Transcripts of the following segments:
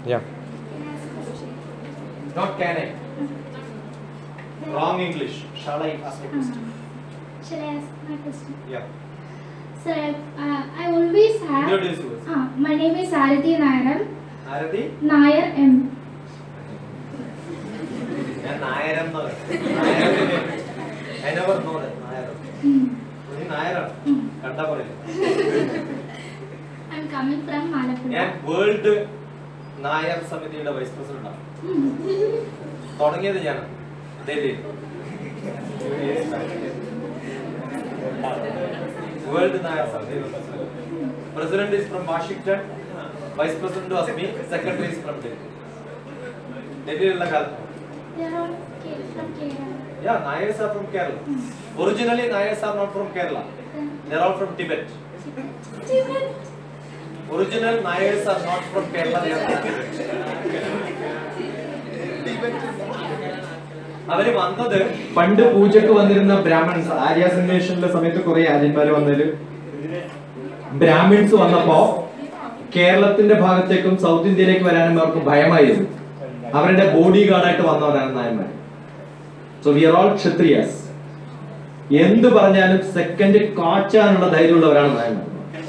Yeah. Not can I. Wrong English. Shall I ask a question? Shall I ask my question? Yeah. Sir, I always have. Introduce yourself. My name is Arathi Nayaram. Arathi? Nayar M. ഞാൻ നായരം എന്ന് പറയും. I never know that. നായരം. നീ നായരാണ്. കണ്ടാ പറയില്ല. I'm coming from Malappuzha. ഞാൻ world Nair സമിതിയുടെ vice president ആണ്. തുടങ്ങിയത് ഞാനാണ് ഡൽഹിയിൽ. World Nair Samithi president is from Washington, vice president was me, secretary is from Delhi. ഡൽഹിയിലുള്ള കാലത്ത്. They are all from Kerala. Yeah, Nayars are from Kerala. Originally, Nayars are not from Kerala. They are all from Tibet. Tibet. Original Nayars are not from Kerala. They are from Tibet. അവര് വന്നത് പണ്ട് പൂജക്ക് വന്നിരുന്ന Brahmins Aryas ഇൻവേഷന്റെ സമയത്ത് കുറെ ആര്യന്മാര് വന്നതില് Brahmins വന്നപ്പോ കേരളത്തിന്റെ ഭാഗത്തേക്കും south ഇന്ത്യയിലേക്ക് വരാനും അവർക്ക് ഭയമായിരുന്നു. അവരുടെ ബോഡി ഗാർഡായിട്ട് വന്നവരാണ് നായന്മാർ. So we are all Kshatriyas. എന്ത് പറഞ്ഞാലും സെക്കൻഡ് കാച്ചാനുള്ള ധൈര്യമുള്ളവരാണ് നായന്മാർ.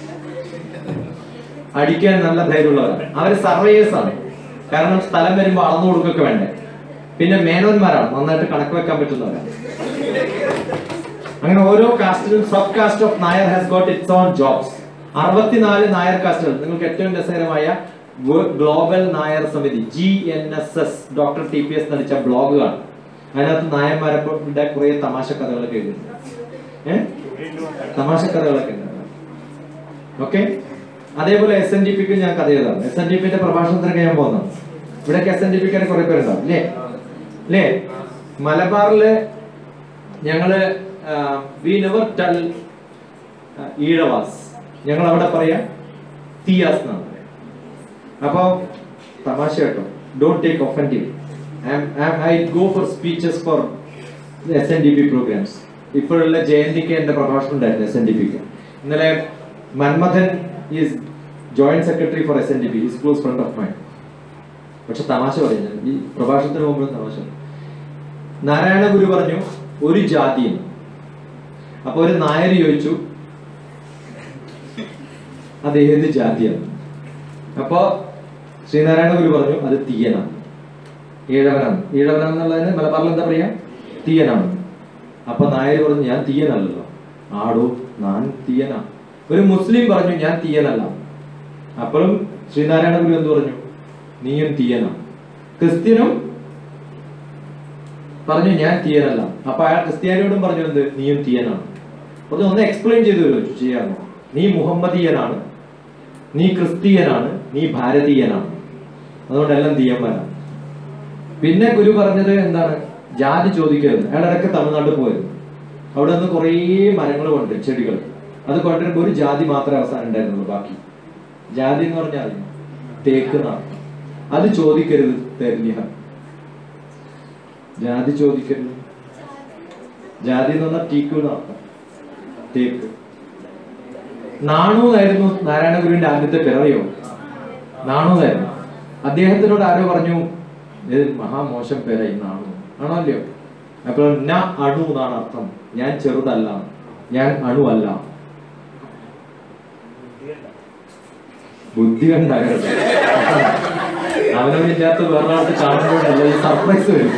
അടിക്കാൻ നല്ല ധൈര്യമുള്ളവരാണ്. അവര് സർവേയേഴ്സ് ആണ്. കാരണം സ്ഥലം വരുമ്പോൾ അളന്നു കൊടുക്കൊക്കെ വേണ്ടേ. പിന്നെ മേനോന്മാരാണ്, നന്നായിട്ട് കണക്ക് വെക്കാൻ പറ്റുന്നവരാണ്. അങ്ങനെ ഓരോ കാസ്റ്റിലും sub caste of Nair has got its own jobs. 64 Nair കാസ്റ്റുകൾ. നിങ്ങൾക്ക് ഏറ്റവും രസകരമായ global Nair Samithi GNSS doctor TPS നടിച്ച ബ്ലോഗാണ്. അതിനകത്ത് നായന്മാരുടെ കുറെ തമാശ കഥകളൊക്കെ എഴുതുന്നു. തമാശ കഥകളൊക്കെ ഉണ്ട്. ഓക്കെ, അതേപോലെ SNDPക്ക് ഞാൻ കഥ എഴുതാം. SNDPന്റെ പ്രഭാഷണത്തിനൊക്കെ ഞാൻ പോകുന്നതാണ്. ഇവിടെയൊക്കെ SNDPക്കാരെ കുറെ പേരുണ്ടാവും അല്ലേ? മലബാറില് ഞങ്ങള് വി നെവർ ടെൽ ഈഴവാസ്, ഞങ്ങൾ അവിടെ പറയാ തീയാസ് എന്നാണ്. അപ്പൊ തമാശ കേട്ടോ, don't take offensive. I go for speeches for SNDP programs. ഇപ്പോഴുള്ള ജയന്തിക്ക് എന്റെ പ്രഭാഷണം ഉണ്ടായിരുന്നു SNDPക്ക്. ഇന്നലെ Manmadhan is joint secretary for SNDP, is close friend of mine. പക്ഷെ തമാശ പറഞ്ഞു, ഈ പ്രഭാഷണത്തിന് മുമ്പ് തമാശ. നാരായണ ഗുരു പറഞ്ഞു ഒരു ജാതിയും. അപ്പൊ ഒരു നായർ ചോദിച്ചു അത് ഏത് ജാതിയാണ്? അപ്പൊ ശ്രീനാരായണ ഗുരു പറഞ്ഞു അത് തീയനാണ്, ഈഴവനാണ്. ഈഴവനാന്നുള്ളതിന് മലബാറിൽ എന്താ പറയാ? തീയനാണ്. അപ്പൊ നായർ പറഞ്ഞു ഞാൻ തീയനല്ലല്ലോ. ആടോ, ഞാൻ തീയനാ. ഒരു മുസ്ലിം പറഞ്ഞു ഞാൻ തീയനല്ല. അപ്പോഴും ശ്രീനാരായണ ഗുരു എന്ത് പറഞ്ഞു? നീയും തീയനാണ്. ക്രിസ്ത്യനും പറഞ്ഞു ഞാൻ തീയനല്ല. അപ്പൊ അയാൾ ക്രിസ്ത്യാനിയോടും പറഞ്ഞു എന്ത്? നീയും തീയനാണ്. പറഞ്ഞു ഒന്ന് എക്സ്പ്ലെയിൻ ചെയ്തു ചോദിച്ചു, ചെയ്യാമോ? നീ മുഹമ്മദീയനാണ്, നീ ക്രിസ്തീയനാണ്, നീ ഭാരതീയനാണ്, അതുകൊണ്ടെല്ലാം തീയന്മാരാണ്. പിന്നെ ഗുരു പറഞ്ഞത് എന്താണ്? ജാതി ചോദിക്കരുത്. അയാൾ ഇടയ്ക്ക് തമിഴ്നാട്ടിൽ പോയിരുന്നു. അവിടെ നിന്ന് കുറേ മരങ്ങൾ കൊണ്ട് ചെടികൾ അത് കൊണ്ടുവരുമ്പോൾ ഒരു ജാതി മാത്രമേ അവസാനം ഉണ്ടായിരുന്നുള്ളൂ. ബാക്കി ജാതി എന്ന് പറഞ്ഞാൽ തേക്ക് എന്നാണ്. അത് ചോദിക്കരുത്, തരില്ല. ജാതി ചോദിക്കരുത്. ജാതി എന്ന് പറഞ്ഞാൽ ടീക്ക് എന്നർത്ഥം, തേക്ക്. നാണു എന്നായിരുന്നു നാരായണ ഗുരുവിന്റെ ആദ്യത്തെ പേരറിയോ? നാണു എന്നായിരുന്നു. അദ്ദേഹത്തിനോട് ആരോ പറഞ്ഞു മഹാമോശം പേരായി നാണു. ആണോ അല്ലയോ? അപ്പോൾ ന അണു എന്നാണ് അർത്ഥം. ഞാൻ ചെറുതല്ല, ഞാൻ അണു അല്ല. ബുദ്ധി കണ്ടാകരുത്. അവനവനില്ലാത്ത വേറൊരാൾക്ക് കാണുമ്പോഴല്ല ഈ സർപ്രൈസ് വരും.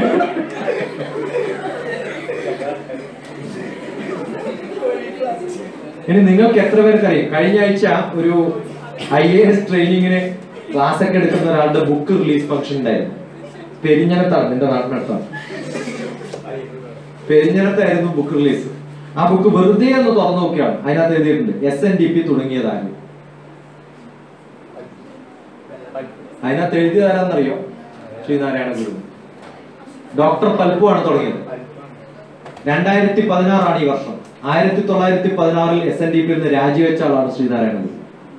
ഇനി നിങ്ങൾക്ക് എത്ര പേർക്കറിയാം, കഴിഞ്ഞ ആഴ്ച ഒരു IAS ട്രെയിനിങ്ങിന് ക്ലാസ് ഒക്കെ എടുക്കുന്ന ഒരാളുടെ ബുക്ക് റിലീസ് ഫംഗ്ഷൻ ഉണ്ടായിരുന്നു. പെരിഞ്ഞനത്താണ്, നിന്റെ നാട്ടിനടുത്താണ്. പെരിഞ്ഞനത്തായിരുന്നു ബുക്ക് റിലീസ്. ആ ബുക്ക് വെറുതെ ഒന്ന് തുറന്നു നോക്കിയാണ്. അതിനകത്ത് എഴുതിയിട്ടുണ്ട് SNDP തുടങ്ങിയതായിരുന്നു. അതിനകത്ത് എഴുതിയതാരാന്നറിയോ? ശ്രീനാരായണ ഗുരു. ഡോക്ടർ പൽപ്പു ആണ് തുടങ്ങിയത്. 2016 ഈ വർഷം. 1916 SNDP നിന്ന് രാജിവെച്ച ആളാണ് ശ്രീനാരായണ ഗുരു.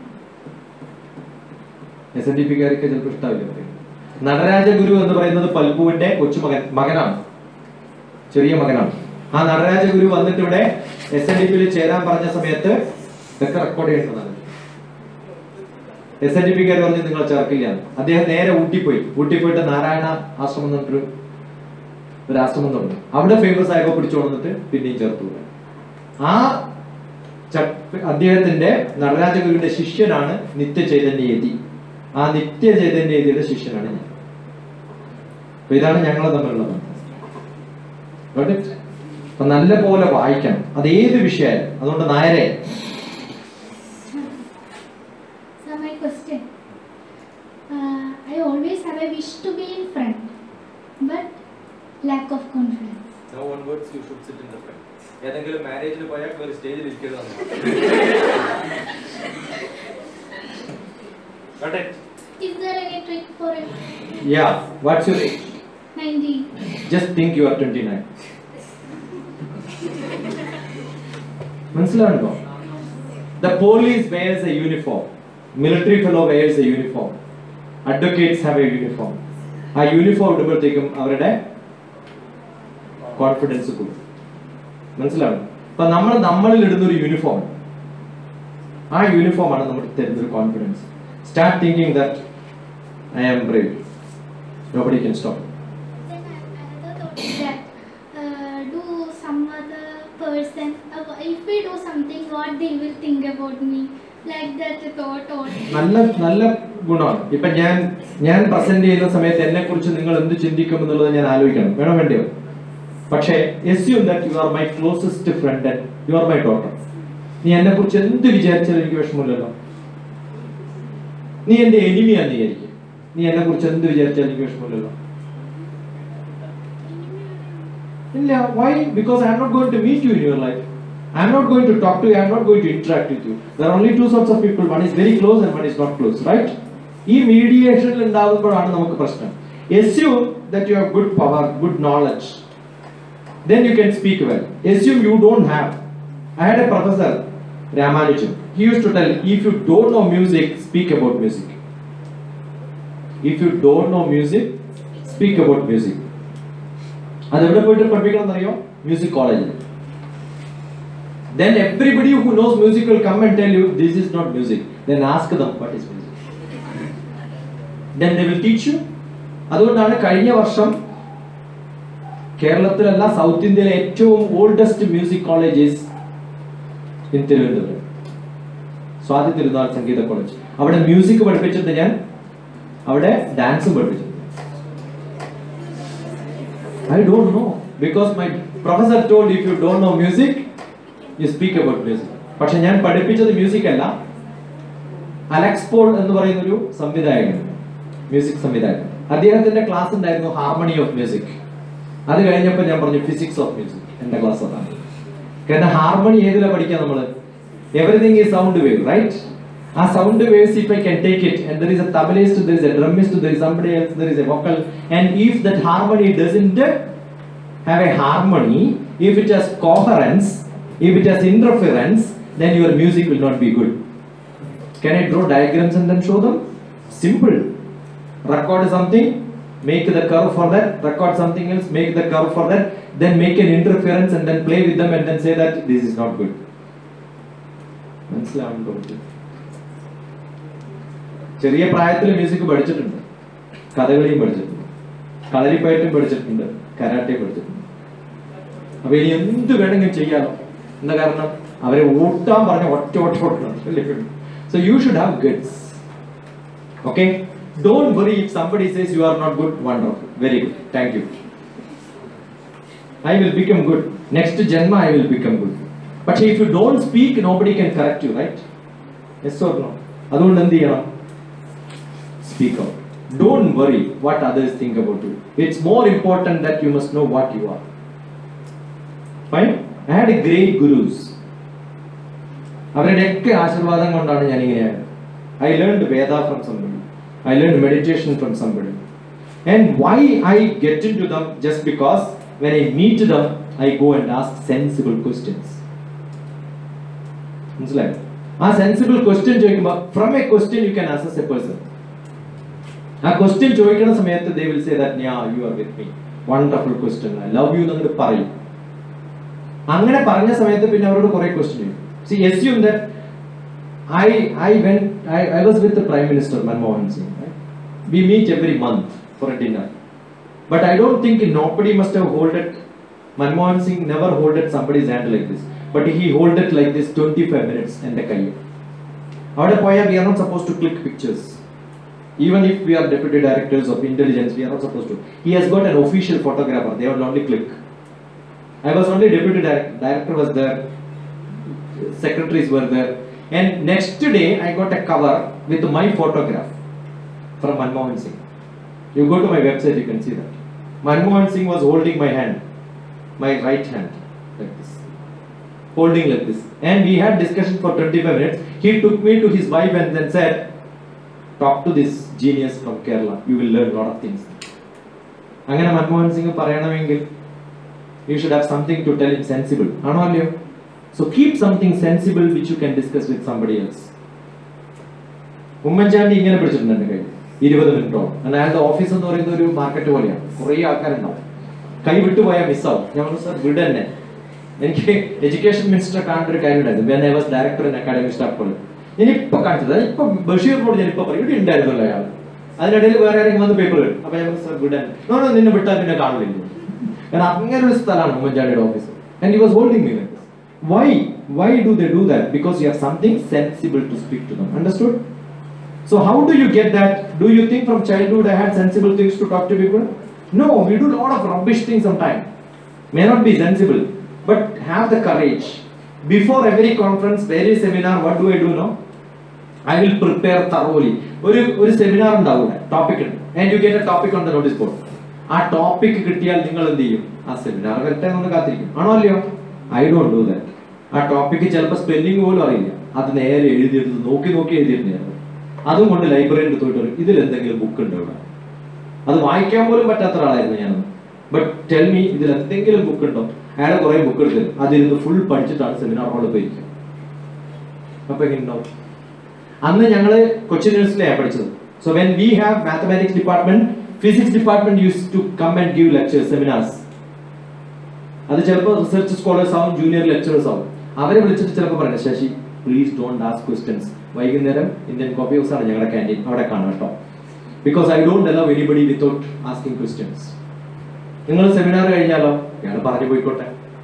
SNDPക്കാർക്ക് ചിലപ്പോൾ ഇഷ്ടാവില്ല. നടരാജ ഗുരു എന്ന് പറയുന്നത് പൽപ്പുവിന്റെ മകനാണ്, ചെറിയ മകനാണ്. ആ നടരാജ ഗുരു വന്നിട്ട് ഇവിടെ SNDP ചേരാൻ പറഞ്ഞ സമയത്ത് ഇതൊക്കെ റെക്കോർഡ് ചെയ്യേണ്ടതാണ്. SNDP കാർ പറഞ്ഞ് നിങ്ങൾ ചേർക്കില്ല. അദ്ദേഹം നേരെ ഊട്ടി പോയിട്ട് നാരായണ ആശ്രമം എന്ന് പറഞ്ഞിട്ടൊരു ആശ്രമം തുടങ്ങി. അവിടെ ഫേമസ് ആയപ്പോൾ പിടിച്ചു കൊണ്ടിട്ട് പിന്നെയും ചേർത്തു. ആ അദ്ദേഹത്തിന്റെ നടരാജഗുരുവിന്റെ ശിഷ്യനാണ് നിത്യചൈതന്യയതി. ആ നിത്യചൈതന്യയതിയുടെ ശിഷ്യനാണ് ഞാൻ. അപ്പൊ ഇതാണ് ഞങ്ങളെ തമ്മിലുള്ള ബന്ധം. അപ്പൊ നല്ല പോലെ വായിക്കണം, അത് ഏത് വിഷയമായാലും. അതുകൊണ്ട് നായരെ, my question. I always have a wish to be in front, but lack of confidence. Now one words you should sit in the front. ഏതെങ്കിലും മാരേജിൽ പോയാൽ ഒരു സ്റ്റേജിൽ ഇരിക്കരുത്. Got it? Is there any trick for it? Yeah. What's your age? 19. Just think you are 29. മനസ്സിലാണോ? The police wears a uniform. Military fellow wears a uniform. Advocates have a uniform. ആ uniform ഇടുമ്പോഴത്തേക്കും അവരുടെ confidence കൂടും. മനസ്സിലാണോ? അപ്പൊ നമ്മളിൽ ഇടുന്ന ഒരു uniform, ആ യൂണിഫോം ആണ് നമുക്ക് തരുന്നൊരു confidence. Start thinking that I am brave. Nobody can stop. Then another thought is that do some other person, if we do something, what they will think about me, like that thought. നല്ല ഗുണമാണ്. ഇപ്പൊ ഞാൻ present ചെയ്യുന്ന സമയത്ത് എന്നെ കുറിച്ച് നിങ്ങൾ എന്ത് ചിന്തിക്കും എന്നുള്ളത് ഞാൻ ആലോചിക്കണം, വേണ്ടിയോ? പക്ഷേ assume that you are my closest friend and you are my daughter. നീ എന്നെ കുറിച്ച് എന്ത് വിചാരിച്ചാലും എനിക്ക് വിഷമമില്ലല്ലോ. നീ എന്റെ എനിമിയാന്ന് വിചാരിക്കും, നീ എന്നെ കുറിച്ച് എന്ത് വിചാരിച്ചാലും എനിക്ക് വിഷമമില്ലല്ലോ. ഇല്ല. Why? Because I am not going to meet you in your life. I am not going to talk to you. I am not going to interact with you. There are only two sorts of people. One is very close and one is not close, right? ഈ മീഡിയേഷനിൽ ഉണ്ടാകുമ്പോഴാണ് നമുക്ക് പ്രശ്നം. Assume that you have good power, good knowledge. Then you can speak well. Assume you don't have. I had a professor, Ramanujan. He used to tell, if you don't know music, speak about music. If you don't know music, speak about music. അത് എവിടെ പോയിട്ട് പഠിപ്പിക്കണം എന്നറിയോ? Music കോളേജിൽ. Then everybody who knows music will come and tell you this is not music. Then ask them what is music. Then they will teach you. അതുകൊണ്ടാണ് കഴിഞ്ഞ വർഷം കേരളത്തിലല്ല south ഇന്ത്യയിലെ ഏറ്റവും oldest music colleges in Thiruvananthapuram, Swathi Thirunal Sangeetha college. അവിടെ music പഠിപ്പിച്ചിട്ട് ഞാൻ അവിടെ ഡാൻസും പഠിപ്പിച്ചിട്ടുണ്ട്. I don't know because my professor told if you don't know music you speak about music. പക്ഷെ ഞാൻ പഠിപ്പിച്ചത് മ്യൂസിക് അല്ല. അലക്സ് പോൾ എന്ന് പറയുന്ന ഒരു സംവിധായകൻ, മ്യൂസിക് സംവിധായകൻ, അദ്ദേഹത്തിന്റെ ക്ലാസ് ഉണ്ടായിരുന്നു ഹാർമണി ഓഫ് മ്യൂസിക്. അത് കഴിഞ്ഞപ്പോൾ ഞാൻ പറഞ്ഞു ഫിസിക്സ് ഓഫ് മ്യൂസിക്. എന്റെ ക്ലാസ് അതാണ്. കാരണം ഹാർമണി ഏതിലാണ് പഠിക്കുക നമ്മള്? Everything is sound wave, right? ആ sound waves if I can take it and there is a tablaist, there is a drummist, there is somebody else, there is a vocal, and if that harmony doesn't have a harmony, if it has coherence, if it has interference, then your music will not be good. Can I draw diagrams and then show them? Simple. Record something, make the curve for that, record something else, make the curve for that, then make an interference and then play with them and then say that this is not good. മനസ്സിലാവുന്നുണ്ടോ? ചെറിയ പ്രായത്തിൽ music പഠിച്ചിട്ടുണ്ട്, കഥകളിയും പഠിച്ചിട്ടുണ്ട്, കളരിപ്പയറ്റും പഠിച്ചിട്ടുണ്ട്, karate പഠിച്ചിട്ടുണ്ട്. അപ്പൊ ഇനി എന്ത് വേണമെങ്കിലും ചെയ്യാമോ? എന്താ കാരണം? അവരെ ഓട്ടാൻ പറഞ്ഞ ഒറ്റ ഓട്ടണം. So you should have guts. Okay? Don't worry if somebody says you are not good. Wonderful. Very good. Thank you. I will become good. Next Janma I will become good. But if you don't speak, nobody can correct you, right? Yes or no? അതുകൊണ്ട് എന്ത് ചെയ്യണം? Speak out. Don't worry what others think about you. It's more important that you must know what you are. Fine? I had great gurus. അവരുടെയൊക്കെ ആശീർവാദം കൊണ്ടാണ് ഞാൻ ഇങ്ങനെയായത്. I learned Veda from somebody. I learned meditation from somebody. And why I get into them? Just because when I meet them, I go and ask sensible questions. മനസ്സിലായോ? ആ sensible question ചോദിക്കുമ്പോൾ from a question you can assess a person. ആ question ചോദിക്കുന്ന സമയത്ത് they will say that yeah you are with me, wonderful question, I love you എന്നങ്ങോട്ട് പറയും. അങ്ങനെ പറഞ്ഞ സമയത്ത് പിന്നെ അവരോട് കുറെ ക്വസ്റ്റ്യൻ ചെയ്യും. See, assume that I was with the Prime Minister Manmohan Singh. Right? We meet every month for a dinner. But I don't think nobody must have holded, Manmohan Singh never holded somebody's hand like this. But he holded like this 25 minutes and the kai. We are not supposed to click pictures. Even if we are deputy directors of intelligence, we are not supposed to. He has got an official photographer. They will only click. I was only deputy director was there. Secretaries were there. And next day, I got a cover with my photograph from Manmohan Singh. You go to my website, you can see that. Manmohan Singh was holding my hand, my right hand, like this. Holding like this. And we had discussion for 25 minutes. He took me to his wife and then said, talk to this genius from Kerala. You will learn a lot of things. Angana Manmohan Singh parayanamengil, you should have something to tell him sensible. So keep something sensible which you can discuss with somebody else. Oommen Chandy ഇങ്ങനെ പിടിച്ചിട്ടുണ്ട് എൻ്റെ കയ്യിൽ 20 മിനിറ്റോളം. അയാളുടെ office എന്ന് പറയുന്ന ഒരു market പോലെയാണ്, കുറേ ആൾക്കാരുണ്ടാവും. കൈ വിട്ടുപോയാൽ മിസ്സാവും. ഞാൻ പറഞ്ഞു സാർ വിട് തന്നെ. എനിക്ക് എഡ്യൂക്കേഷൻ മിനിസ്റ്റർ കാണേണ്ട ഒരു കാര്യം ഉണ്ടായിരുന്നു. When I was director in academic staff college. ഞാനിപ്പോ കാണിച്ചത് ഇപ്പൊ ബഷീറിനോട് ഞാനിപ്പോ പറയും, ഇവിടെ ഉണ്ടായിരുന്നല്ലോ അയാൾ. അതിനിടയിൽ വേറെ ആരെങ്കിലും വന്ന് പേപ്പർ വരും. അപ്പൊ ഞാൻ സാർ വിടാൻ നിന്നെ വിട്ടാൽ പിന്നെ കാണില്ല. കാരണം അങ്ങനെ ഒരു സ്ഥലമാണ് ഉമ്മൻചാണ്ടിയുടെ office. And he was holding me. Why do they do that? Because you have something sensible to speak to them. Understood? So how do you get that? Do you think from childhood I had sensible things to talk to people? No, we do a lot of rubbish things sometimes. May not be sensible, but have the courage. Before every conference, every seminar, what do I do now? I will prepare thoroughly. ഒരു seminar ഉണ്ടാവും, topic ഉണ്ട്, and you get a topic on the notice board. ആ topic കിട്ടിയാൽ നിങ്ങൾ എന്ത് ചെയ്യും? ആ seminar വരട്ടെ എന്ന് കാത്തിരിക്കും. ആണോ അല്ലയോ? I don't do that. ആ ടോപ്പിക്ക് ചിലപ്പോൾ സ്പെല്ലിംഗ് പോലും അറിയില്ല. അത് നേരെ എഴുതിയെടുത്ത് നോക്കി എഴുതിയിട്ടുണ്ടായിരുന്നു. അതുകൊണ്ട് ലൈബ്രറിയിൽ എടുത്തോട്ട് പറയും, ഇതിൽ എന്തെങ്കിലും ബുക്ക് ഉണ്ടോ ഇവിടെ? അത് വായിക്കാൻ പോലും പറ്റാത്ത ഒരാളായിരുന്നു ഞാൻ. ബട്ട് ടെൽ മീ, ഇതിൽ എന്തെങ്കിലും ബുക്ക് ഉണ്ടോ? അയാളെ കുറെ ബുക്ക് എടുത്തത് അതിരുന്ന് ഫുൾ പഠിച്ചിട്ടാണ് സെമിനാർ ഹാളിൽ പോയിരിക്കുക. അപ്പൊ എങ്ങനെ ഉണ്ടാവും? അന്ന് ഞങ്ങള് കൊച്ചിൻ യൂണിവേഴ്സിറ്റിയാണ് പഠിച്ചത്. So when we have mathematics department, physics department use to come and give lectures, seminars. അത് ചിലപ്പോൾ റിസർച്ച് സ്കോളേഴ്സ് ആവും, ജൂനിയർ ലെക്ചറേഴ്സ് ആവും. അവരെ വിളിച്ചിട്ട് ചിലപ്പോൾ പറയണം, Sasi please don't ask questions. വൈകുന്നേരം ഇന്ത്യൻ കോഫി ഹൗസ് ആണ് ഞങ്ങളുടെ ക്യാൻറ്റീൻ, അവിടെ കാണാം കേട്ടോ. Because I don't allow anybody without asking questions. നിങ്ങൾ സെമിനാർ കഴിഞ്ഞാലോ ഞാൻ പറഞ്ഞു പോയിക്കോട്ടെ.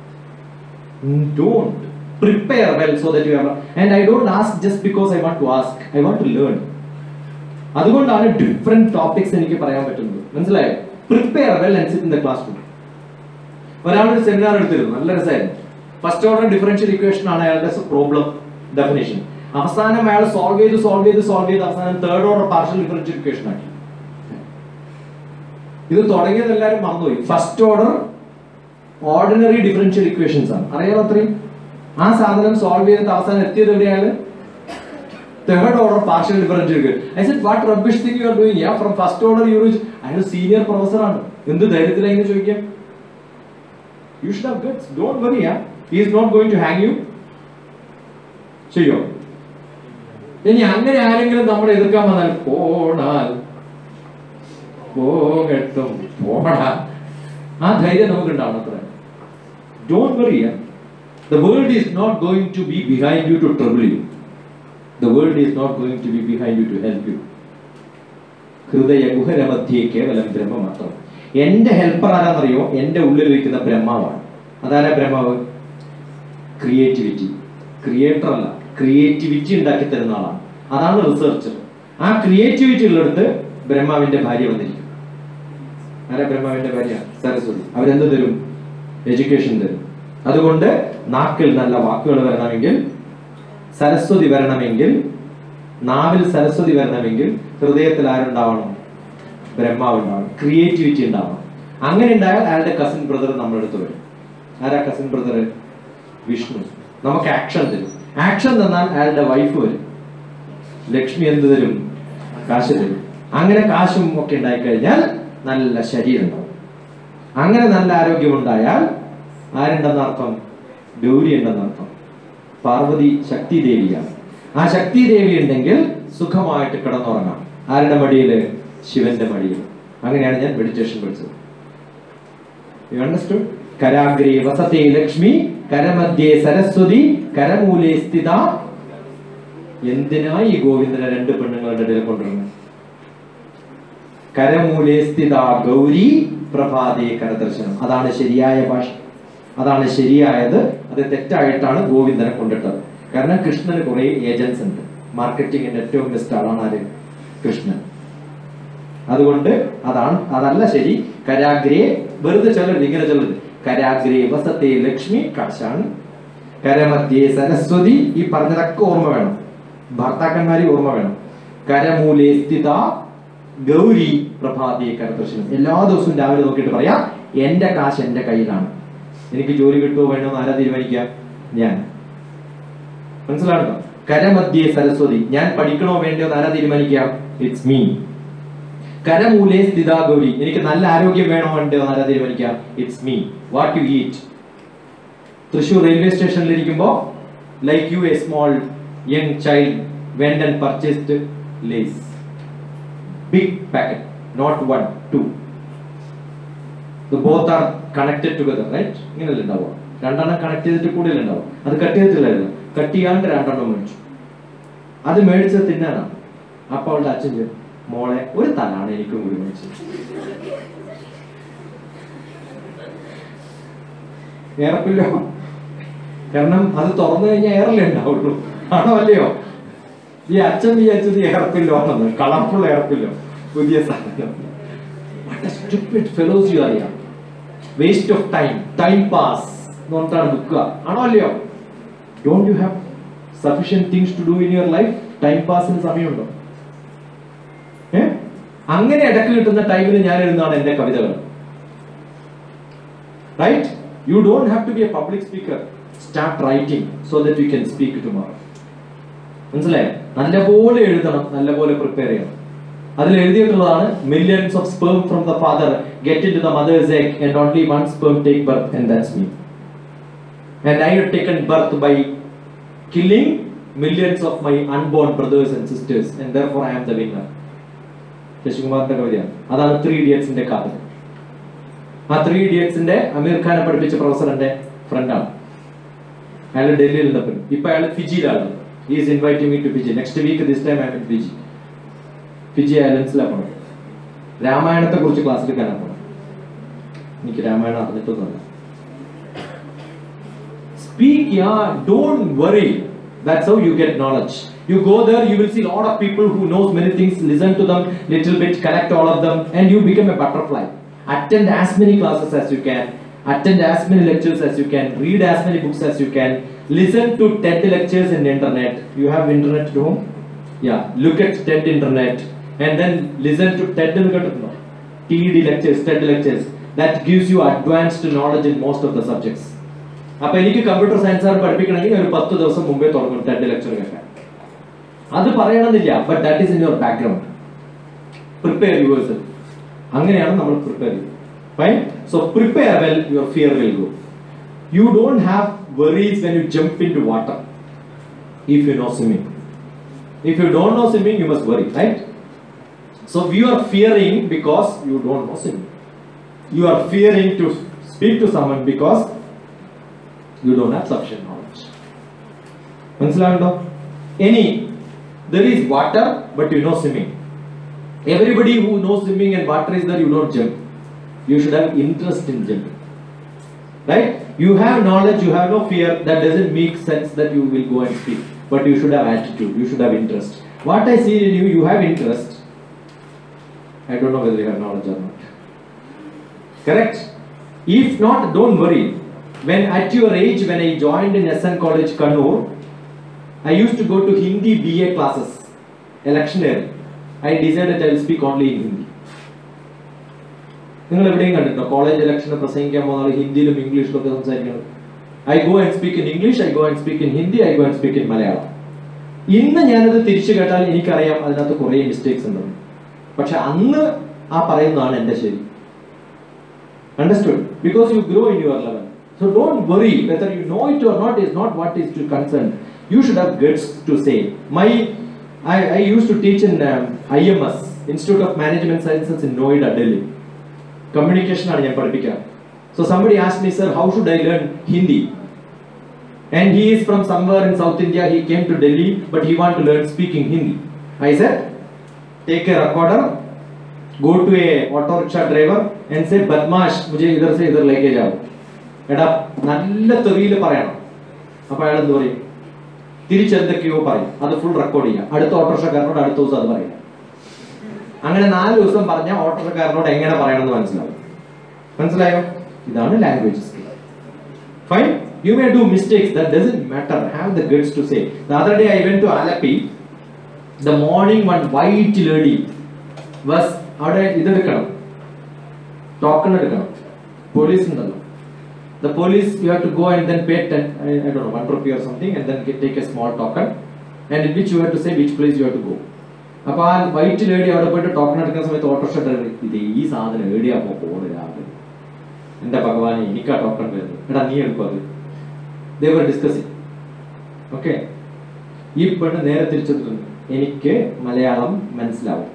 Don't prepare well so that you have, and I don't ask just because I want to ask. I want to learn. അതുകൊണ്ടാണ് different topics എനിക്ക് പറയാൻ പറ്റുന്നത്. മനസ്സിലായോ? Prepare well and sit in the classroom. ഒരാളൊരു സെമിനാർ എടുത്തിരുന്നു, നല്ല രസമായിരുന്നു. First order differential equation ആണ് അയാളുടെ പ്രോബ്ലം ഡെഫിനേഷൻ. അവസാനം അയാൾ സോൾവ് ചെയ്ത് അവസാനം third order partial differential equation ആക്കി. ഇത് തുടങ്ങിയത് എല്ലാവരും മറന്നുപോയി. First order ordinary differential equations ആണ്, അറിയാലോ അത്രയും. ആ സാധനം സോൾവ് ചെയ്തിട്ട് അവസാനം എത്തിയത് എവിടെയാണ്? Third order partial differential equation. I said what rubbish thing you are doing. Ya from first order you reach. അയാൾ സീനിയർ പ്രൊഫസർ ആണ്, എന്ത് ധൈര്യത്തിലാണ് ഇങ്ങനെ ചോദിക്കാം? You should have guts. Don't worry, yeah. He is not going to hang you. ചെയ്യോ? ഇനി അങ്ങനെ ആരെങ്കിലും നമ്മളെ എതിർക്കാൻ വന്നാൽ പോകട്ടും പോടാ, ആ ധൈര്യം നമുക്ക് ഉണ്ടാവണം അത്ര. Don't worry, yeah. The world is not going to be behind you to trouble you. The world is not going to be behind you to help you. ഹൃദയ ഗുഹരമധ്യേ കേവലം ബ്രഹ്മ മാത്രം. എന്റെ ഹെൽപ്പർ ആരാന്നറിയോ? എന്റെ ഉള്ളിൽ ഇരിക്കുന്ന ബ്രഹ്മാവാണ്. അതാരാ ബ്രഹ്മാവ്? ക്രിയേറ്റിവിറ്റി. ക്രിയേറ്റർ അല്ല, ക്രിയേറ്റിവിറ്റി ഉണ്ടാക്കി തരുന്ന ആളാണ്. അതാണ് റിസർച്ചർ. ആ ക്രിയേറ്റിവിറ്റി ഉള്ളിടത്ത് ബ്രഹ്മാവിന്റെ ഭാര്യ വന്നിരിക്കും. ആരാ ബ്രഹ്മാവിന്റെ ഭാര്യ? സരസ്വതി. അവരെന്ത് തരും? എഡ്യൂക്കേഷൻ തരും. അതുകൊണ്ട് നാക്കിൽ നല്ല വാക്കുകൾ വരണമെങ്കിൽ, സരസ്വതി വരണമെങ്കിൽ, നാവിൽ സരസ്വതി വരണമെങ്കിൽ ഹൃദയത്തിൽ ആരുണ്ടാവണം? ബ്രഹ്മാവ് ഉണ്ടാവണം, ക്രിയേറ്റിവിറ്റി ഉണ്ടാവണം. അങ്ങനെ ഉണ്ടായാൽ അയാളുടെ കസിൻ ബ്രദർ നമ്മുടെ അടുത്ത് വരും. ആരാ കസിൻ ബ്രദർ? വിഷ്ണു. നമുക്ക് ആക്ഷൻ തരും. ആക്ഷൻ തന്നാൽ അയാളുടെ വൈഫ് വരും. ലക്ഷ്മി എന്ത് തരും? കാശ് തരും. അങ്ങനെ കാശും ഒക്കെ ഉണ്ടായിക്കഴിഞ്ഞാൽ നല്ല ശരീരം ഉണ്ടാവും. അങ്ങനെ നല്ല ആരോഗ്യം ഉണ്ടായാൽ ആരുണ്ടെന്നർത്ഥം? ഗൗരി ഉണ്ടെന്നർത്ഥം. പാർവതി ശക്തി ദേവിയാണ്. ആ ശക്തി ദേവി ഉണ്ടെങ്കിൽ സുഖമായിട്ട് കിടന്നുറങ്ങാം. ആരുടെ മടിയില്? ശിവന്റെ മടിയിൽ. അങ്ങനെയാണ് ഞാൻ മെഡിറ്റേഷൻ പഠിച്ചത്. You understood? കരാഗ്രേ വസതേ ലക്ഷ്മി, കരമധ്യേ സരസ്വതി, കരമൂലേ സ്ഥിത എന്തിനാ ഈ ഗോവിന്ദനെ രണ്ട് പെണ്ണുങ്ങളുടെ ഇടയിൽ കൊണ്ടുവരുന്നത്? കരമൂലേ സ്ഥിത ഗൗരി പ്രഭാതേ കരദർശനം. അതാണ് ശരിയായ ഭാഷ, അതാണ് ശരിയായത്. അത് തെറ്റായിട്ടാണ് ഗോവിന്ദനെ കൊണ്ടിട്ടത്. കാരണം കൃഷ്ണന് കുറെ ഏജൻസ് ഉണ്ട്. മാർക്കറ്റിംഗിന്റെ ഏറ്റവും ബെസ്റ്റ് ആളാണ് ആര്? കൃഷ്ണൻ. അതുകൊണ്ട് അതല്ല ശരി. കരാഗ്രേ വെറുതെ ചൊല്ലരുത്, ഇങ്ങനെ ചൊല്ലരുത്. കരാഗ്രേ വസത്തെ ലക്ഷ്മി കാശാണ്, കരമധ്യേ സരസ്വതി. ഈ പറഞ്ഞതൊക്കെ ഓർമ്മ വേണം, ഭർത്താക്കന്മാരെ ഓർമ്മ വേണം. കരമൂലേ സ്ഥിത ഗൗരി പ്രഭാതേ കരദർശനം. എല്ലാ ദിവസവും രാവിലെ നോക്കിയിട്ട് പറയാം, എന്റെ കാശ് എന്റെ കയ്യിലാണ്. എനിക്ക് ജോലി കിട്ടുമോ വേണോ എന്ന് ആരാ തീരുമാനിക്കാം? ഞാൻ. മനസ്സിലാണോ? കരമധ്യേ സരസ്വതി. ഞാൻ പഠിക്കണോ വേണ്ടോ എന്ന് ആരാ തീരുമാനിക്കാം? It's me. കരമൂലേ സ്ഥിത ഗൗരി. എനിക്ക് നല്ല ആരോഗ്യം വേണോ വേണ്ടോ എന്ന് ആരാ തീരുമാനിക്കാം? It's me. What you eat. Thrissur railway സ്റ്റേഷനിൽ ഇരിക്കുമ്പോ like you a small young child went and purchased Lay's, big packet, not 1, 2. The both are connected together, right? ഇങ്ങനെയല്ലേ ഉണ്ടാവുക? രണ്ടെണ്ണം കണക്ട് ചെയ്തിട്ട് കൂടുതൽ ഉണ്ടാവും. അത് കട്ട് ചെയ്തിട്ടില്ലായിരുന്നു, കട്ട് ചെയ്യാണ്ട് രണ്ടെണ്ണം മേടിച്ചു. അത് മേടിച്ചത് തിന്നാനാണ്. അപ്പൊ അവളുടെ അച്ഛൻ ചോദിച്ചു, മോളെ ഒരു തലാണ് എനിക്കും കൂടി മേടിച്ചത്. ഏറപ്പില്ലോ, കാരണം അത് തുറന്നു കഴിഞ്ഞാൽ ഏറല്ലേ ഉണ്ടാവുള്ളൂ. ആണോ അല്ലയോ? ഈ അച്ഛൻ വിചാരിച്ചത് എയർപില്ലോ ആണെന്ന്, കളർഫുൾ എയർപില്ലോ, പുതിയ സാധനം. അറിയാം. Waste of time, time pass എന്ന് പറഞ്ഞിട്ടാണ് ബുക്കുക. ആണോ അല്ലയോ? Don't you have sufficient things to do in your life? Time പാസിന് സമയമുണ്ടോ? അങ്ങനെ ഇടയ്ക്ക് കിട്ടുന്ന ടൈമിൽ ഞാൻ എഴുതുന്നതാണ് എന്റെ കവിതകൾ. Right? You don't have to be a public speaker. Start writing so that you can speak tomorrow. മനസ്സിലായോ? നല്ലപോലെ എഴുതണം, നല്ലപോലെ പ്രിപ്പയർ ചെയ്യണം. അതിൽ എഴുതിയിട്ടുള്ളതാണ്, millions of sperm from the father get into the mother's egg and only one sperm take birth, and that's me. And I have taken birth by killing millions of my unborn brothers and sisters, and therefore I am the winner. ശശികുമാറിന്റെ കവിതയാണ്. അതാണ് 3 Idiotsന്റെ കഥ. ആ 3 Idiotsന്റെ അമീർ ഖാനെ പഠിപ്പിച്ച professor എന്റെ ഫ്രണ്ടാണ്. അയാൾ ഡൽഹിയിൽ ഉണ്ടപ്പോൾ ഇപ്പൊ അയാൾ ഫിജിയിലാണ്. He is inviting me to Fiji. Next week, this time I am in Fiji. Fiji Islands-ലാണ് പോണത്. രാമായണത്തെ കുറിച്ച് ക്ലാസ് എടുക്കാനാണ് പോണത്. എനിക്ക് Ramayanam അറിഞ്ഞിട്ടൊന്നുമില്ല. Speak, yeah. Don't worry. That's how you get knowledge. You go there, you will see a lot of people who knows many things. Listen to them little bit, collect all of them, and you become a butterfly. Attend as many classes as you can. Attend as many lectures as you can. Read as many books as you can. Listen to TED lectures in the internet. You have internet at home? Yeah. Look at TED internet and then listen to TED lectures, TED lectures. That gives you advanced knowledge in most of the subjects. അപ്പൊ എനിക്ക് computer science ആണ് പഠിപ്പിക്കണമെങ്കിൽ ഒരു 10 ദിവസം മുമ്പേ തുടങ്ങും TED lecture കേൾക്കാൻ. അത് പറയണമെന്നില്ല, but that is in your background. Prepare yourself. അങ്ങനെയാണ് നമ്മൾ പ്രിപ്പയർ ചെയ്യുന്നത്. Fine? So prepare well, your fear will go. You don't have worries when you jump into water if you know swimming. If you don't know swimming, you must worry, right? So you are fearing because you don't know swimming. You are fearing to speak to someone because you don't have sufficient knowledge. മനസ്സിലാവുന്നുണ്ടോ? There is water but you know swimming. Everybody who knows swimming and water is there, you don't jump. You should have interest in jumping. Right? You have knowledge, you have no fear. That doesn't make sense that you will go and speak. But you should have attitude, you should have interest. What I see in you, you have interest. I don't know whether you have knowledge or not. Correct? If not, don't worry. When at your age, when I joined in SN College, Kannur, I used to go to Hindi BA classes. Electioneering. I decided I will speak only in Hindi. നിങ്ങൾ എവിടെയും കണ്ടിട്ടോ college ഇലക്ഷന് പ്രസംഗിക്കാൻ പോകുന്ന ഹിന്ദിയിലും ഇംഗ്ലീഷിലും ഒക്കെ സംസാരിക്കണം. I go and speak in English, I go and speak in Hindi, I go and speak in Malayalam. ഇന്ന് ഞാനത് തിരിച്ചു കേട്ടാൽ എനിക്കറിയാം അതിനകത്ത് കുറേ മിസ്റ്റേക്സ് ഉണ്ടെന്ന്. പക്ഷെ അന്ന് ആ പറയുന്നതാണ് എന്റെ ശരി. Understood? Because you grow in your level. So don't worry whether you know it or not is not what is to concern. You should have guts to say. I used to teach in IMS, Institute of Management Sciences in Noida, Delhi. Communication ആണ് ഞാൻ പഠിപ്പിക്കുക. So somebody asked me, sir, how should I learn Hindi? And he is from somewhere in South India. He came to Delhi, but he want to learn speaking Hindi. I said, take a recorder, go to a auto rickshaw driver and say, Badmash, mujhe idhar se idhar leke jao. Eda nalla theriyil parayana. Appo ayal endu parayum? തിരിച്ചെന്തൊക്കെയോ പറയും. അത് full record ചെയ്യാം. അടുത്ത ഓട്ടോറിക്ഷക്കാരനോട് അടുത്ത ദിവസം അത് പറയാം. അങ്ങനെ 4 ദിവസം പറഞ്ഞാൽ ഓട്ടോറിക്ഷക്കാരനോട് എങ്ങനെ പറയണമെന്ന് മനസ്സിലാവും. മനസ്സിലായോ? ഇതാണ് language skill. Fine. You may do mistakes. That doesn't matter. Have the guts to say. The other day I went to Alapi. The morning one white lady was അവിടെ ഇതെടുക്കണം, ടോക്കൺ എടുക്കണം. പോലീസ് ഉണ്ടല്ലോ. The police, you have to go and then pay 10, I don't know, 1 rupee or something, and then take a small token, and in which you have to say which place you have to go. അപ്പോൾ ആ white lady അവിടെ പോയിട്ട് token എടുക്കുന്ന സമയത്ത് autorickshaw driver ഇത് ഈ സാധനം എവിടെയാ പോകുന്നത് രാവിലെ, എന്റെ ഭഗവാനെ എനിക്കാ ടോക്കൺ വരുന്നത്, എടാ നീ എടുക്കും അത്. They were discussing. ഓക്കെ, ഈ പെണ്ണ് നേരെ തിരിച്ചെടുക്കുന്നു, എനിക്ക് മലയാളം മനസ്സിലാവും,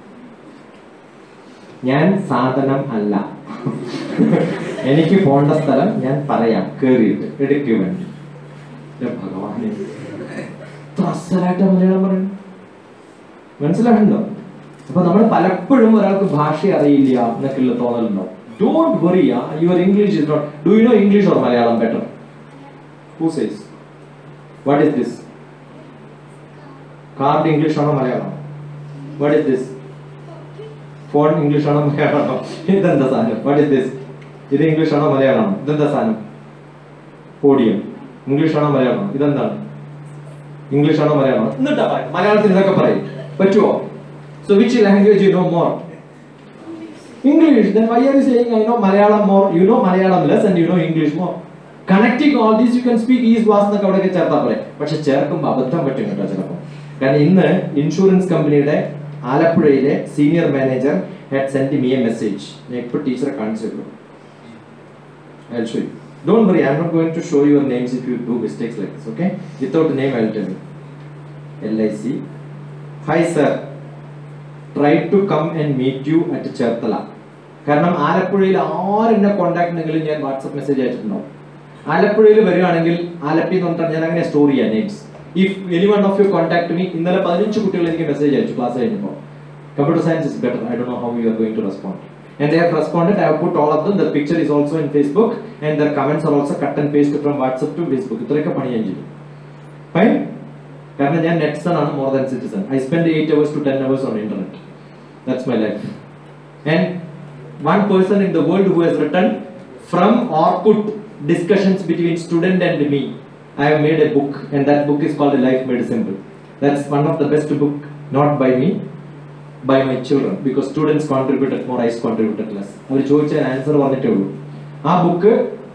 ഞാൻ സാധനം അല്ല, എനിക്ക് പോണ്ട സ്ഥലം ഞാൻ പറയാം കേറിയിട്ട് എടുക്കുക വേണ്ടി. ഭഗവാനെ അസലായിട്ട് മലയാളം പറയുന്നു, മനസ്സിലാവുന്നുണ്ടോ? അപ്പൊ നമ്മൾ പലപ്പോഴും ഒരാൾക്ക് ഭാഷ അറിയില്ല എന്നൊക്കെയുള്ള തോന്നലുണ്ടോ? Don't worry, your English is not. Do you know English or Malayalam better? Who says? What is this? Card English ആണോ Malayalam? What is this? Phone English ആണോ മലയാളം? ഇതെന്താ സാധനം? What is this? ഇത് ഇംഗ്ലീഷ് ആണോ മലയാളം? ഇതെന്താ സാധനം? പോഡിയം ഇംഗ്ലീഷ് ആണോ മലയാളം? ഇതെന്താണ്? ഇംഗ്ലീഷ് ആണോ മലയാളം? എന്നിട്ടാ പറയും മലയാളത്തിൽ ഇതൊക്കെ പറയും, പറ്റുമോ? So which language you know more? English. Then why are you saying I know Malayalam more? You know Malayalam less and you know English more. Connecting all these you can speak ease was എന്നൊക്കെ അവിടെയൊക്കെ ചേർത്താൽ പറയും. പക്ഷെ ചേർക്കുമ്പോൾ അബദ്ധം പറ്റും കേട്ടോ ചിലപ്പോൾ. കാരണം ഇന്ന് ഇൻഷുറൻസ് കമ്പനിയുടെ ആലപ്പുഴയിലെ senior manager had sent me a message. ഞാൻ ഇപ്പോൾ ടീച്ചറെ കാണിച്ചിട്ടുള്ളൂ. I'll show you. Don't worry, I'm not going to show your names if you do mistakes like this, okay? Without name I'll tell you. LIC. Hi sir. Try to come and meet you at Cherthala. കാരണം ആലപ്പുഴയിൽ ആരെന്നെ contact ഉണ്ടെങ്കിലും ഞാൻ WhatsApp message അയച്ചിട്ടുണ്ടാവും. ആലപ്പുഴയിൽ വരികയാണെങ്കിൽ ആലപ്പി എന്ന് പറഞ്ഞാൽ ഞാൻ അങ്ങനെ സ്റ്റോർ ചെയ്യാം names. If any one of you contact me, ഇന്നലെ 15 കുട്ടികൾ എനിക്ക് മെസ്സേജ് അയച്ചു ക്ലാസ് കഴിഞ്ഞപ്പോൾ. Computer science is better. I don't know how you are going to respond. And they have responded. I have put all of them. The picture is also in Facebook and their comments are also cut and pasted from WhatsApp to Facebook. ഇത്രയൊക്കെ പണി ഞാൻ ചെയ്യും. Fine? കാരണം ഞാൻ നെറ്റ്സൺ ആണ്, more than citizen. I spend 8 hours to 10 hours on internet. That's my life. And one person in the world who has written from Orkut discussions between student and me, I have made a book and that book is called Life Made Simple. That's one of the best book, not by me, by my children, because students contributed more, I contributed less. അവർ ചോദിച്ച answer പറഞ്ഞിട്ടേ ഉള്ളൂ. ആ book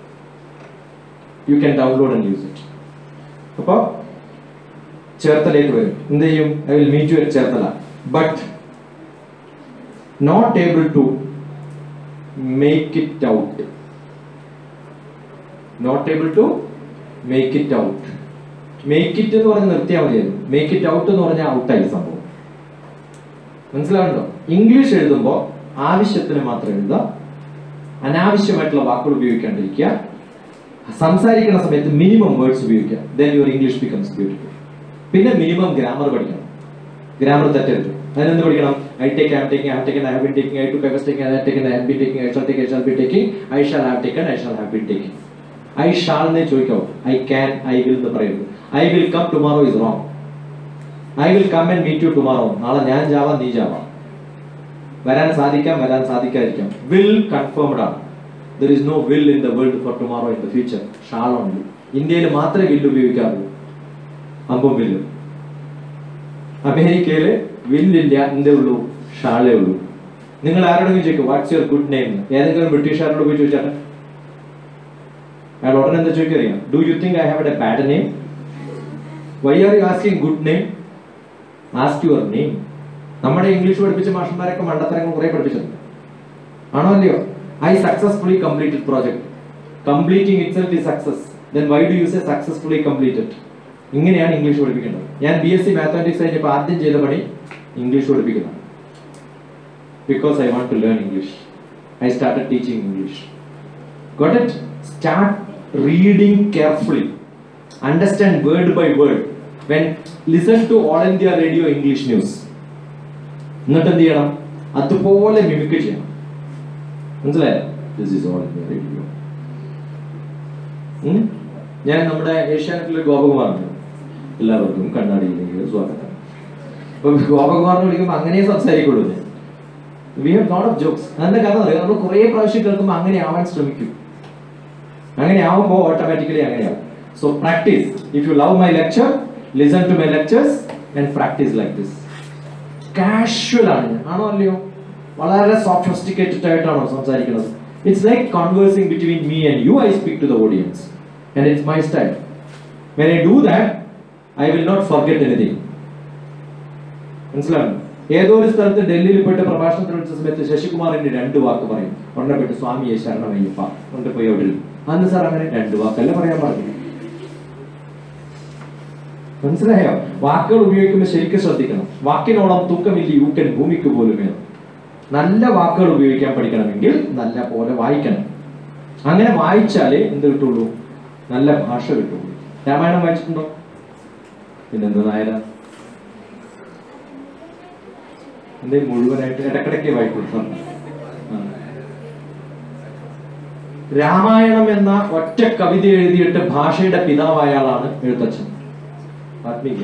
you can download and use it. അപ്പോൾ ചേർത്തലയിലേക്ക് വരും, എന്ത് ചെയ്യും? I will meet you at Cherthala, but not able to make it out. Not able to make it out. Make it എന്ന് പറഞ്ഞ് നിർത്തിയാൽ മതിയായിരുന്നു. Make it out എന്ന് പറഞ്ഞാൽ ഔട്ടായി സംഭവം. മനസ്സിലാവുന്നുണ്ടോ? ഇംഗ്ലീഷ് എഴുതുമ്പോൾ ആവശ്യത്തിന് മാത്രം എഴുതുക, അനാവശ്യമായിട്ടുള്ള വാക്കുകൾ ഉപയോഗിക്കാണ്ടിരിക്കുക, സംസാരിക്കുന്ന സമയത്ത് മിനിമം വേർഡ്സ് ഉപയോഗിക്കുക. Then your English becomes beautiful. പിന്നെ മിനിമം ഗ്രാമർ പഠിക്കണം. ഗ്രാമർ തെറ്റരുത്. അതിനെന്ത് പഠിക്കണം? I take, I am taking, I have taken, I have been taking, I took, I was taking, I have taken, I have been taking, I shall take, I shall be taking, I shall have taken, I shall have been taking. I shall ne ചോദിക്കാവൂ. I can, I will എന്ന് പറയരുത്. I will come tomorrow is wrong. I will come and meet you tomorrow. നാളെ ഞാൻ ജാവാം, നീ ജാവാം. വരാൻ സാധിക്കാം, വരാൻ സാധിക്കാതിരിക്കാം. Will confirmed ആണ്. There is no will in the world for tomorrow in the future. Shall only. ഇന്ത്യയിൽ മാത്രമേ will ഉപയോഗിക്കാറുള്ളൂ. അമ്പും വില്ലും. അമേരിക്കയിൽ വില്ലില്ല, എന്തേ ഉള്ളൂ? ഷാളേ ഉള്ളൂ. നിങ്ങൾ ആരോടെങ്കിലും ചോദിക്കും വാട്ട്സ് യുവർ ഗുഡ് നെയിം? ഏതെങ്കിലും ബ്രിട്ടീഷുകാരോട് പോയി ചോദിച്ചാട്ടെ, അയാൾ ഉടനെ എന്താ ചോദിക്കറിയാം? Do you think I have a bad name? Why are you asking good name? Ask your name. നമ്മുടെ ഇംഗ്ലീഷ് പഠിപ്പിച്ച മാഷന്മാരൊക്കെ മണ്ടത്തരങ്ങൾ കുറെ പഠിപ്പിച്ചിട്ടുണ്ട്, ആണോ അല്ലയോ? I successfully completed project. Completing itself is success. Then why do you say successfully completed? ഇങ്ങനെയാണ് English പഠിപ്പിക്കേണ്ടത്. ഞാൻ BSc മാത്തമാറ്റിക്സ് കഴിഞ്ഞപ്പോൾ ആദ്യം ചെയ്ത പണി ഇംഗ്ലീഷ് പഠിപ്പിക്കണം. Because I want to learn English. I started teaching English. Got it? Start reading carefully. understand word by word. When listen to All India Radio English News, എന്നിട്ട് എന്ത് ചെയ്യണം? അതുപോലെ മിമിക് ചെയ്യണം. മനസ്സിലായോ? This is All India Radio. ഞാൻ നമ്മുടെ ഏഷ്യാനെറ്റിലെ ഗോപകുമാറുണ്ട്, എല്ലാവർക്കും കണ്ണാടിയിലേക്ക് സ്വാഗതം. അപ്പൊ ഗോപകുമാറിനെ വിളിക്കുമ്പോൾ അങ്ങനെ സംസാരിക്കുള്ളൂ. We have lot of jokes. അതിന്റെ കാരണം അറിയാം, നമ്മൾ കുറെ പ്രാവശ്യം കേൾക്കുമ്പോൾ അങ്ങനെ ആവാൻ ശ്രമിക്കും. അങ്ങനെ ആവുമ്പോൾ ഓട്ടോമാറ്റിക്കലി അങ്ങനെയാവും. So practice. If you love my lecture, listen to my lectures and practice like this. Casual ആണ്, ആണോ അല്ലയോ? വളരെ sophisticated ആയിട്ടാണോ സംസാരിക്കുന്നത്? It's like conversing between me and you. I speak to the audience and it's my style. When I do that, I will not forget anything. മനസ്സിലായോ? ഏതോ ഒരു സ്ഥലത്ത് ഡൽഹിയിൽ പോയിട്ട് പ്രഭാഷണത്തിന് വിളിച്ച സമയത്ത് ശശികുമാറിന്റെ 2 വാക്ക് പറയും. ഒന്നെ പോയിട്ട് സ്വാമിയെ ശരണമയ്യപ്പ കൊണ്ട് പോയി അവിടെ. അന്ന് സാർ അങ്ങനെ 2 വാക്കല്ല പറയാൻ പറഞ്ഞു. മനസ്സിലായോ? വാക്കുകൾ ഉപയോഗിക്കുമ്പോൾ ശരിക്കും ശ്രദ്ധിക്കണം. വാക്കിനോളം തൂക്കമില്ല യൂക്കൻ ഭൂമിക്ക് പോലുമേ. നല്ല വാക്കുകൾ ഉപയോഗിക്കാൻ പഠിക്കണമെങ്കിൽ നല്ല പോലെ വായിക്കണം. അങ്ങനെ വായിച്ചാലേ എന്ത് കിട്ടുള്ളൂ? നല്ല ഭാഷ കിട്ടുള്ളൂ. രാമായണം വായിച്ചിട്ടുണ്ടോ? പിന്നെന്താ നായര? എന്തേ മുഴുവനായിട്ട് ഇടക്കിടയ്ക്ക് വായിക്കും. രാമായണം എന്ന ഒറ്റ കവിത എഴുതിയിട്ട് ഭാഷയുടെ പിതാവായ ആളാണ് എഴുത്തച്ഛൻ. ആത്മീയ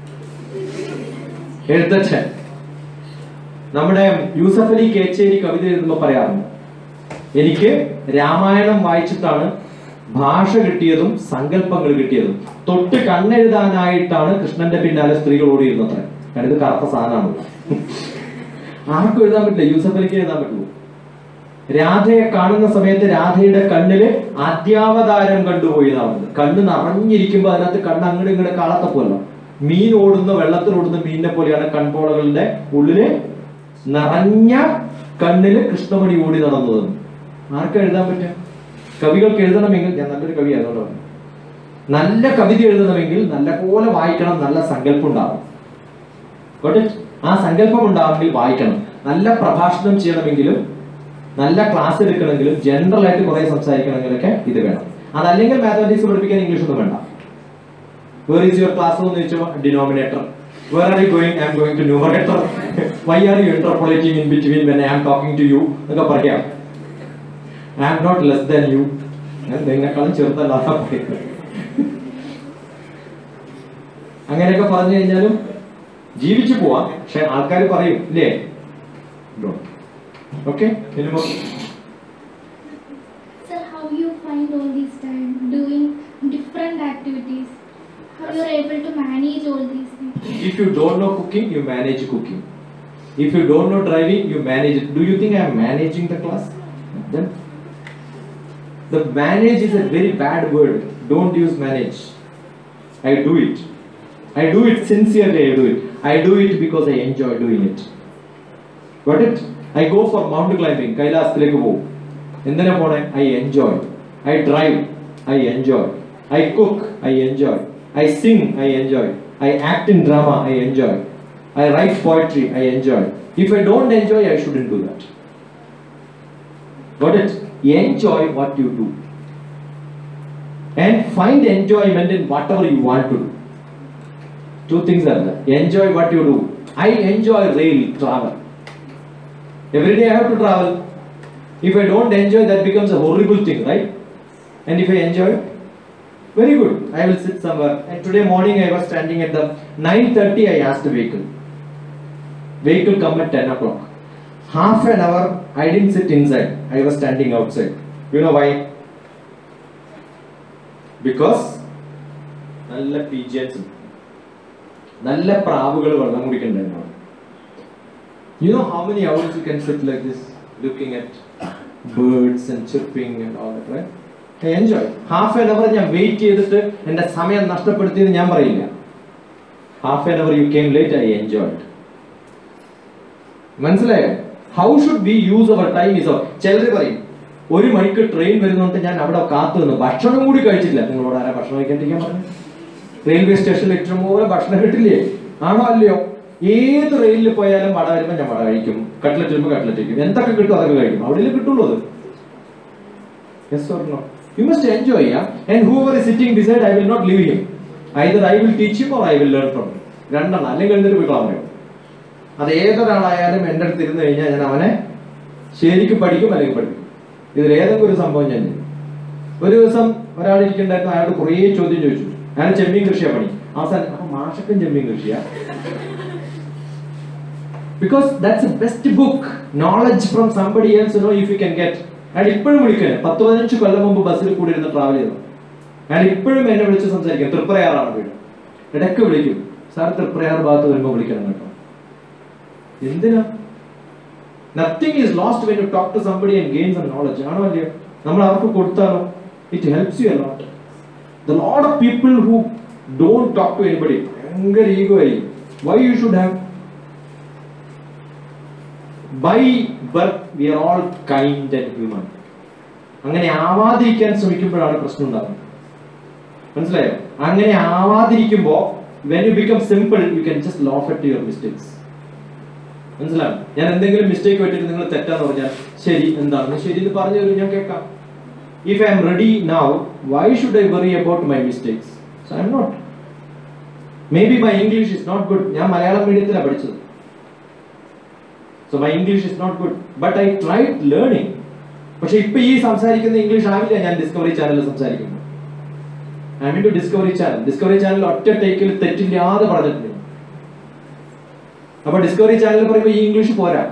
എഴുത്തച്ഛൻ. നമ്മുടെ യൂസഫ് അലി കേച്ചേരി കവിത എഴുതുമ്പോൾ പറയാറുണ്ട്, എനിക്ക് രാമായണം വായിച്ചിട്ടാണ് ഭാഷ കിട്ടിയതും സങ്കല്പങ്ങൾ കിട്ടിയതും. തൊട്ട് കണ്ണെഴുതാനായിട്ടാണ് കൃഷ്ണന്റെ പിന്നാലെ സ്ത്രീകൾ ഓടിയിരുന്നത്. കാരണം ഇത് കറുത്ത സാധനമാണ്. ആർക്കും എഴുതാൻ പറ്റില്ല, യൂസഫ് അലിക്ക് എഴുതാൻ പറ്റുള്ളൂ. രാധയെ കാണുന്ന സമയത്ത് രാധയുടെ കണ്ണില് അദ്യാവതാരം കണ്ടുപോയതാവുന്നത്. കണ്ണ് നിറഞ്ഞിരിക്കുമ്പോ അതിനകത്ത് കണ്ണ് അങ്ങോട്ട് ഇങ്ങോട്ട് കാളത്തപ്പോലോ, മീൻ ഓടുന്ന വെള്ളത്തിലോടുന്ന മീനിനെ പോലെയാണ് കൺപോളകളുടെ ഉള്ളില് നിറഞ്ഞ കണ്ണില് കൃഷ്ണമണി ഓടി നടന്നത്. ആർക്കും എഴുതാൻ പറ്റുക? കവികൾക്ക് എഴുതണമെങ്കിൽ, ഞാൻ നല്ലൊരു കവി ആയതുകൊണ്ടാണ്, നല്ല കവിത എഴുതണമെങ്കിൽ നല്ല പോലെ വായിക്കണം, നല്ല സങ്കല്പം ഉണ്ടാവും. ആ സങ്കല്പം ഉണ്ടാവണമെങ്കിൽ വായിക്കണം. നല്ല പ്രഭാഷണം ചെയ്യണമെങ്കിലും നല്ല ക്ലാസ് എടുക്കണമെങ്കിലും ജനറൽ ആയിട്ട് കുറെ സംസാരിക്കണമെങ്കിലൊക്കെ ഇത് വേണം. അതല്ലെങ്കിൽ മാത്തമാറ്റിക്സ് പഠിപ്പിക്കാൻ ഇംഗ്ലീഷ് ഒന്നും വേണ്ട. വേർ ഈസ് യുവർ ക്ലാസ് എന്ന് ചോദിച്ചോ, denominator. Where are you going? I am going to numerator. Why are you interpolating in between when I am talking to you? എന്നൊക്കെ പറയാം. I am not less than you. നിങ്ങളെക്കാളും ചെറുതല്ല. അങ്ങനെയൊക്കെ പറഞ്ഞു കഴിഞ്ഞാലും ജീവിച്ചു പോവാം. പക്ഷെ ആൾക്കാർ പറയും ഇല്ലേ? Okay? Sir, how you find all this time doing different activities? How you are able to manage all these things? If you don't know cooking, you manage cooking. If you don't know driving, you manage it. Do you think I am managing the class? Then the manage is a very bad word. Don't use manage. I do it. I do it sincerely. I do it. I do it because I enjoy doing it. Got it? I go for mountain climbing. Kailasathilekku po. Endana pone? I enjoy. I drive. I enjoy. I cook. I enjoy. I sing. I enjoy. I act in drama. I enjoy. I write poetry. I enjoy. If I don't enjoy, I shouldn't do that. Got it? Enjoy what you do. And find enjoyment in whatever you want to do. 2 things are there. Enjoy what you do. I enjoy rail travel. Every day I have to travel. If I don't enjoy, that becomes a horrible thing, right? And if I enjoy, very good. I will sit somewhere. And today morning I was standing at the 9:30. I asked the vehicle. Vehicle come at 10 o'clock. Half an hour I didn't sit inside. I was standing outside. You know why? Because nalla pigeons, nalla പ്രാവുകൾ വെള്ളം കുടിക്കണ്ടായിരുന്നു. You know how many hours you can sit like this, looking at birds and chirping and all that, right? I enjoy. Half an hour ഞാൻ wait ചെയ്തിട്ട് എൻ്റെ സമയം നഷ്ടപ്പെടുത്തിയെന്ന് ഞാൻ പറയില്ല. Half an hour you came late, I enjoyed. മനസ്സിലായോ? How should we use our time is ചിലർ പറയും 1 മണിക്ക് ട്രെയിൻ വരുന്നുണ്ട്, ഞാൻ അവിടെ കാത്തു നിന്ന് ഭക്ഷണം കൂടി കഴിച്ചില്ല. നിങ്ങളോട് ആരാ ഭക്ഷണം കഴിക്കാണ്ടിരിക്കാൻ പറഞ്ഞു? റെയിൽവേ സ്റ്റേഷനിൽ ഇഷ്ടംപോലെ ഭക്ഷണം കിട്ടില്ലേ? ആണോ അല്ലയോ? ഏത് റെയിലിൽ പോയാലും വട വരുമ്പോൾ ഞാൻ വട കഴിക്കും, കട്ട്ലറ്റ് വരുമ്പോൾ കട്ട്ലറ്റ് കഴിക്കും, എന്തൊക്കെ കിട്ടും അതൊക്കെ കഴിക്കും. അവിടെ കിട്ടുള്ളൂ അത്. Yes or no? You must enjoy, yeah? And whoever is sitting beside, I will not leave him. Either I will teach him or I will learn from him. രണ്ടെണ്ണം, അല്ലെങ്കിൽ എന്തൊരു വിക്ലാമയോ. അത് ഏതൊരാളായാലും എൻ്റെ അടുത്ത് ഇരുന്ന് കഴിഞ്ഞാൽ ഞാൻ അവനെ ശരിക്കും പഠിക്കും അല്ലെങ്കിൽ പഠിക്കും. ഇതിൽ ഏതെങ്കിലും ഒരു സംഭവം ഞാൻ ചെയ്യും. ഒരു ദിവസം ഒരാൾ ഇരിക്കണ്ടായിരുന്നു, അയാളോട് കുറേ ചോദ്യം ചോദിച്ചു. അയാൾ ചെമ്മീൻ കൃഷിയാ പണി. അവസാനം അപ്പൊ മാഷക്കും ചെമ്മീൻ കൃഷിയാ. Because that's the best book, knowledge from somebody else, you know, if you can get. അയാൾ ഇപ്പോഴും വിളിക്കുന്നത് 10-15 കൊല്ലം മുമ്പ് ബസ്സിൽ കൂടി ഇരുന്ന് ട്രാവൽ ചെയ്തു. അയാൾ ഇപ്പോഴും എന്നെ വിളിച്ച് സംസാരിക്കും. തൃപ്രയാറാണ് വീട്. ഇടയ്ക്ക് വിളിക്കും, സാർ തൃപ്രയാർ ഭാഗത്ത് വരുമ്പോൾ വിളിക്കണം കേട്ടോ. എന്തിനാ? Nothing is lost when you talk to somebody and gain some knowledge. ആണോ അല്ലയോ? നമ്മൾ അവർക്ക് കൊടുത്താലോ it helps you a lot. The lot of people who don't talk to anybody, ഭയങ്കര ഈഗോ ആയിരിക്കും. Why you should have? By birth we are all kind and human. അങ്ങനെ ആവാതിരിക്കാൻ ശ്രമിക്കുമ്പോഴാണ് പ്രശ്നം ഉണ്ടാകുന്നത്. മനസ്സിലായോ? അങ്ങനെ ആവാതിരിക്കുമ്പോൾ when you become simple you can just laugh at your mistakes. മനസ്സിലായോ? ഞാൻ എന്തെങ്കിലും മിസ്റ്റേക്ക് പറ്റിയിട്ട് നിങ്ങൾ തെറ്റാന്ന് പറഞ്ഞാൽ ശരി, എന്താണ് ശരി എന്ന് പറഞ്ഞു തരും, ഞാൻ കേൾക്കാം. If I am ready now, why should I worry about my mistakes? So I am not. Maybe my English is not good. ഞാൻ മലയാളം മീഡിയത്തിലാണ് പഠിച്ചത്. So my English is not good, but I tried learning. പക്ഷെ ഇപ്പൊ ഈ സംസാരിക്കുന്ന English ആവില്ല ഞാൻ Discovery ചാനലിൽ സംസാരിക്കുന്നു. I mean to Discovery Channel. Discovery Channel ഒറ്റ ടേക്കിൽ തെറ്റില്ലാതെ പറഞ്ഞിട്ടുണ്ട്. അപ്പൊ ഡിസ്കവറി ചാനൽ പറയുമ്പോൾ ഈ ഇംഗ്ലീഷ് പോരാ,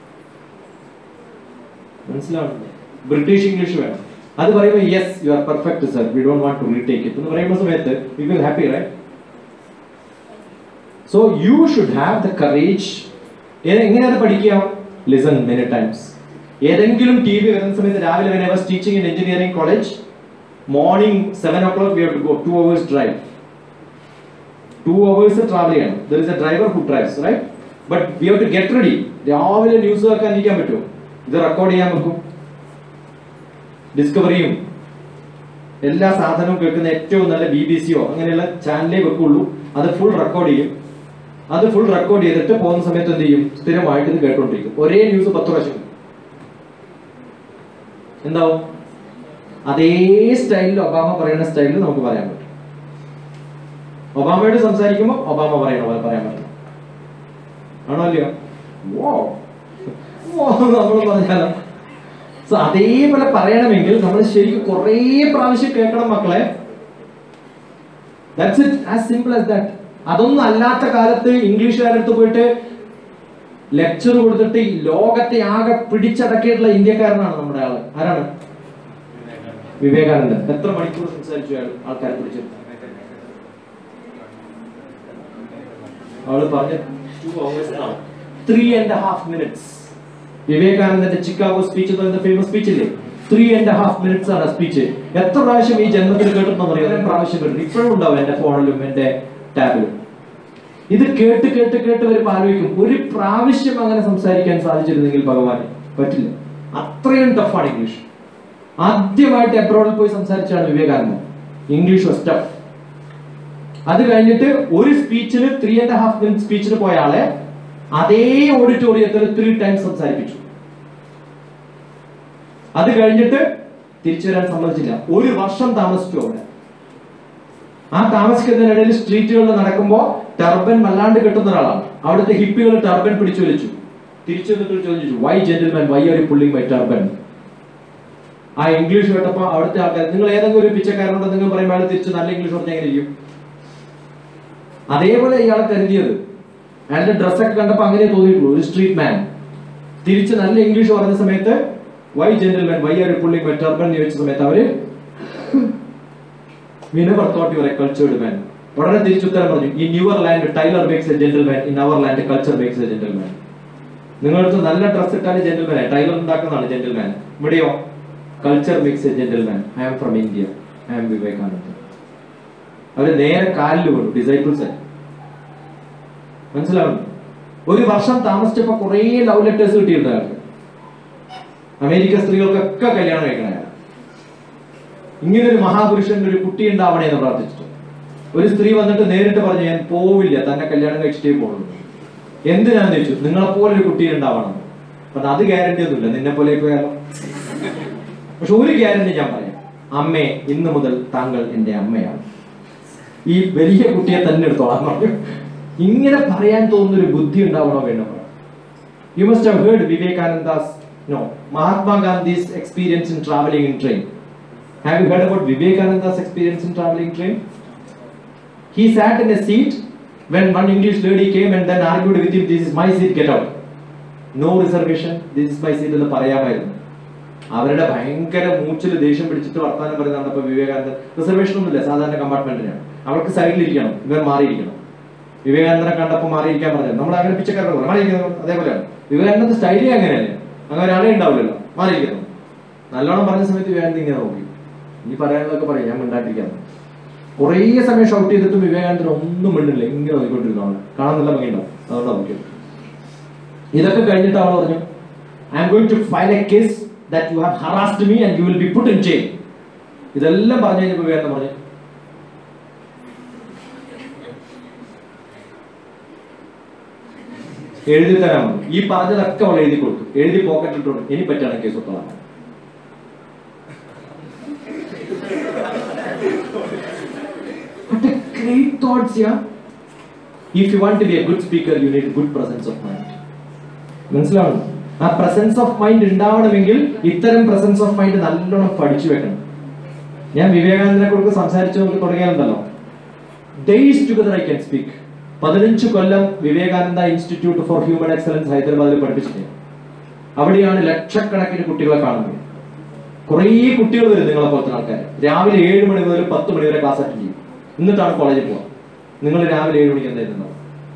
മനസ്സിലാവുന്നില്ല. ബ്രിട്ടീഷ് ഇംഗ്ലീഷ് വേണം. അത് പറയുമ്പോൾ yes you are perfect sir, we don't want to retake it എന്ന് പറയുന്ന സമയത്ത് you will happy, right? So you should have the courage. എങ്ങനെയാണ് പഠിക്കുക? Listen many times. ഏതെങ്കിലും ടി വി വരുന്ന സമയത്ത് രാവിലെ when I was teaching in engineering college, morning 7 o'clock we have to go 2 hours drive. 2 hours travel ചെയ്യണം. There is a driver who drives, right? But we have to get ready. രാവിലെ news കേൾക്കാൻ ഇരിക്കാൻ പറ്റുമോ? ഇത് record ചെയ്യാൻ വെക്കും. ഡിസ്കവറിയും എല്ലാ സാധനവും കേൾക്കുന്ന ഏറ്റവും നല്ല BBC-യോ അങ്ങനെയുള്ള ചാനലേ വെക്കുള്ളൂ. അത് ഫുൾ റെക്കോർഡ് ചെയ്യും. അത് ഫുൾ റെക്കോർഡ് ചെയ്തിട്ട് പോകുന്ന സമയത്ത് എന്ത് ചെയ്യും? സ്ഥിരമായിട്ട് ഇത് കേട്ടോണ്ടിരിക്കും. ഒരേ ന്യൂസ് 10 പ്രാവശ്യം എന്താവും? അതേ സ്റ്റൈലിൽ ഒബാമ പറയുന്ന സ്റ്റൈലിൽ നമുക്ക് പറയാൻ പറ്റും. ഒബാമയോട് സംസാരിക്കുമ്പോൾ ഒബാമ പറയണ പോലെ പറയാൻ പറ്റും. ആണോ അല്ലയോ? നമ്മൾ പറഞ്ഞാലോ? സോ അതേപോലെ പറയണമെങ്കിൽ നമ്മൾ ശരിക്കും കുറേ പ്രാവശ്യം കേൾക്കണം മക്കളെ. That's it, as simple as that. അതൊന്നും അല്ലാത്ത കാലത്ത് ഇംഗ്ലീഷുകാരടുത്ത് പോയിട്ട് ലെക്ചർ കൊടുത്തിട്ട് ലോകത്തെ ആകെ പിടിച്ചടക്കിയിട്ടുള്ള ഇന്ത്യക്കാരനാണ് നമ്മുടെ ആള്. ആരാണ്? വിവേകാനന്ദൻ. എത്ര മണിക്കൂർ സംസാരിച്ചു അയാൾ ആൾക്കാരെ പിടിച്ചിട്ട്? അവള് പറഞ്ഞ 2 hours, 3.5 minutes. വിവേകാനന്ദന്റെ ചിക്കാഗോ സ്പീച്ച് എന്ന് പറയുന്ന ഫേമസ് സ്പീച്ച് ഇല്ലേ? 3.5 minutes ആണ് സ്പീച്ച്. എത്ര പ്രാവശ്യം ഈ ജന്മത്തിൽ കേട്ടിട്ടുണ്ടെന്ന് അറിയാം? പ്രാവശ്യം കേട്ടു. ഇപ്പോഴും ഉണ്ടാവും എന്റെ ഫോണിലും എന്റെ ടാബിലും. ഇത് കേട്ട് കേട്ട് കേട്ട് വരുമ്പോൾ ആലോചിക്കും, ഒരു പ്രാവശ്യം അങ്ങനെ സംസാരിക്കാൻ സാധിച്ചിരുന്നെങ്കിൽ ഭഗവാൻ. പറ്റില്ല, അത്രയും ടഫാണ് ഇംഗ്ലീഷ്. ആദ്യമായിട്ട് അബ്രോഡിൽ പോയി സംസാരിച്ചാണ് വിവേകാനന്ദൻ. English was tough. അത് കഴിഞ്ഞിട്ട് ഒരു സ്പീച്ചിന് 3.5 minutes സ്പീച്ചിന് പോയ ആളെ അതേ ഓഡിറ്റോറിയത്തിൽ 3 times സംസാരിപ്പിച്ചു. അത് കഴിഞ്ഞിട്ട് തിരിച്ചു വരാൻ സമ്മതിച്ചില്ല. 1 വർഷം താമസിച്ചു അവിടെ. ആ താമസിക്കുന്നതിനിടയിൽ സ്ട്രീറ്റുകളിൽ നടക്കുമ്പോൾ ടർബൻ വല്ലാണ്ട് കെട്ടുന്ന ഒരാളാണ്. അവിടുത്തെ ഹിപ്പികൾ ടർബൻ പിടിച്ചു വലിച്ചു. തിരിച്ചു വന്നിട്ട് ചോദിച്ചു, why gentleman, why are you pulling my turban? ആ ഇംഗ്ലീഷ് കേട്ടപ്പോ അവിടുത്തെ ആൾക്കാർ, നിങ്ങൾ ഏതെങ്കിലും ഒരു പിച്ചക്കാരനോട് നിങ്ങൾ പറയുമ്പോൾ അയാൾ തിരിച്ച് നല്ല ഇംഗ്ലീഷ് പറഞ്ഞാൽ എങ്ങനെ ഇരിക്കും? അതേപോലെ ഇയാളെ കരുതിയത്. അയാളുടെ ഡ്രസ്സൊക്കെ കണ്ടപ്പോ അങ്ങനെ തോന്നിയിട്ടുള്ളൂ, ഒരു സ്ട്രീറ്റ് മാൻ. തിരിച്ച് നല്ല ഇംഗ്ലീഷ് പറഞ്ഞ സമയത്ത് why gentleman, why are you pulling my turban എന്ന് ചോദിച്ച സമയത്ത് അവര് we never thought you were a cultured man. ഉടനെ തിരിച്ചുത്തരം പറഞ്ഞു, in your land tailor makes a gentleman, in our land culture makes a gentleman. നിങ്ങൾക്ക് നല്ല ഡ്രസ് ഇട്ടാൽ gentleman, tailor ഉണ്ടാക്കുന്നതാണ് ജെന്റിൽമാൻ. ഇവിടെയോ culture makes a gentleman. I am from India, I am Vivekananda. അവര് നേരെ കാലിൽ വീണു, ഡിസൈപ്പിൾസ്. മനസ്സിലാവുന്നു? 1 വർഷം താമസിച്ചപ്പോ കുറെ ലവ് ലെറ്റേഴ്സ് കിട്ടിയിരുന്നു അയാൾക്ക്. അമേരിക്ക സ്ത്രീകൾക്കൊക്കെ കല്യാണം കഴിക്കണ. ഇങ്ങനൊരു മഹാപുരുഷന്റെ ഒരു കുട്ടി ഉണ്ടാവണേ എന്ന് പ്രാർത്ഥിച്ചിട്ട് ഒരു സ്ത്രീ വന്നിട്ട് നേരിട്ട് പറഞ്ഞു, ഞാൻ പോവില്ല, തന്നെ കല്യാണം കഴിച്ചിട്ടേ പോകുള്ളൂ. എന്തിനാന്ന് ചോദിച്ചു, നിങ്ങളെപ്പോലെ ഒരു കുട്ടി ഉണ്ടാവണം. അപ്പൊ അത് ഗ്യാരണ്ടി ഒന്നുമില്ല, നിന്നെ പോലെ പോയാലോ. പക്ഷെ ഒരു ഗ്യാരണ്ടി ഞാൻ പറയാം, അമ്മേ ഇന്നു മുതൽ താങ്കൾ എൻ്റെ അമ്മയാണ്, ഈ വലിയ കുട്ടിയെ തന്നെ എടുത്തോളാം പറഞ്ഞു. ഇങ്ങനെ പറയാൻ തോന്നുന്നൊരു ബുദ്ധി ഉണ്ടാവണോ വേണോ? You must have heard Vivekananda's Mahatma Gandhi's experience in traveling in train. Have you heard about Vivekananda's experience in traveling train? He sat in a seat when one English lady came and then argued with him, this is my seat, get out. No reservation, this is my seat എന്ന് പറയാമായിരുന്നു. അവരുടെ ഭയങ്കര മൂച്ചിൽ ദേഷ്യം പിടിച്ചിട്ട് വർത്താനം പറയുന്നതാണ്. ഇപ്പൊ വിവേകാനന്ദൻ reservation ഒന്നുമില്ല, സാധാരണ കമ്പാർട്ട്മെന്റിനാണ്. അവർക്ക് സൈഡിലിരിക്കണം, ഇവർ മാറിയിരിക്കണം. വിവേകാനന്ദനെ കണ്ടപ്പോൾ മാറിയിരിക്കാൻ പറഞ്ഞു. നമ്മൾ അങ്ങനെ പിച്ചക്കാരുടെ മാറിയിരിക്കുന്നു. അതേപോലെയാണ് വിവേകാനന്ദന്റെ സ്റ്റൈലേ അങ്ങനെയല്ലേ, അങ്ങനെ ഒരാളെ ഉണ്ടാവില്ലല്ലോ, മാറിയിരിക്കുന്നു. നല്ലോണം പറഞ്ഞ സമയത്ത് വിവേകാനന്ദൻ ഇങ്ങനെ നോക്കി, ഇനി പറയാനുള്ളതൊക്കെ പറയും, ഞാൻ മിണ്ടാട്ടിരിക്കാന്ന്. കുറേ സമയം ഷൗട്ട് ചെയ്തിട്ടും വിവേകാനന്ദൻ ഒന്നും മിണ്ടില്ല, ഇങ്ങനെ നോക്കിക്കൊണ്ടിരുന്നു. കാണാൻ നല്ല ഭംഗിയുണ്ടാവും, അതുകൊണ്ട് നോക്കിയത്. ഇതൊക്കെ കഴിഞ്ഞിട്ട് അവൾ പറഞ്ഞു, I am going to file a case that you have harassed me and you will be put in jail. ഇതെല്ലാം പറഞ്ഞു കഴിഞ്ഞപ്പോൾ വിവേകാനന്ദൻ പറഞ്ഞു, എഴുതി തരാൻ പറഞ്ഞു. ഈ പറഞ്ഞതൊക്കെ അവൾ എഴുതി കൊടുത്തു, എഴുതി പോക്കറ്റിട്ടു. ഇനി പറ്റാണ് കേസ് ഒത്തതാണ്. What a great thoughts, yeah. If you want to be a good speaker, you need good presence of mind. മനസ്സിലാവുന്നു? ആ പ്രസൻസ് ഓഫ് മൈൻഡ് ഉണ്ടാവണമെങ്കിൽ ഇത്തരം പ്രസൻസ് ഓഫ് മൈൻഡ് നല്ലോണം പഠിച്ചു വെക്കണം. ഞാൻ വിവേകാനന്ദനെ കുറിച്ച് സംസാരിച്ചു തുടങ്ങിയാലുണ്ടല്ലോ, days together I can speak. 15 കൊല്ലം Vivekananda Institute for Human Excellence ഹൈദരാബാദിൽ പഠിപ്പിച്ചിട്ടുണ്ട്. അവിടെയാണ് ലക്ഷക്കണക്കിന് കുട്ടികളെ കാണുന്നത്. കുറേ കുട്ടികൾ വരും നിങ്ങളെ പോലത്തെ ആൾക്കാർ. രാവിലെ 7 മണി മുതൽ 10 മണി വരെ ക്ലാസ് അറ്റൻഡ് ചെയ്യും, എന്നിട്ടാണ് കോളേജിൽ പോവുക. നിങ്ങൾ രാവിലെ 7 മണിക്ക് എന്തായിരുന്നു?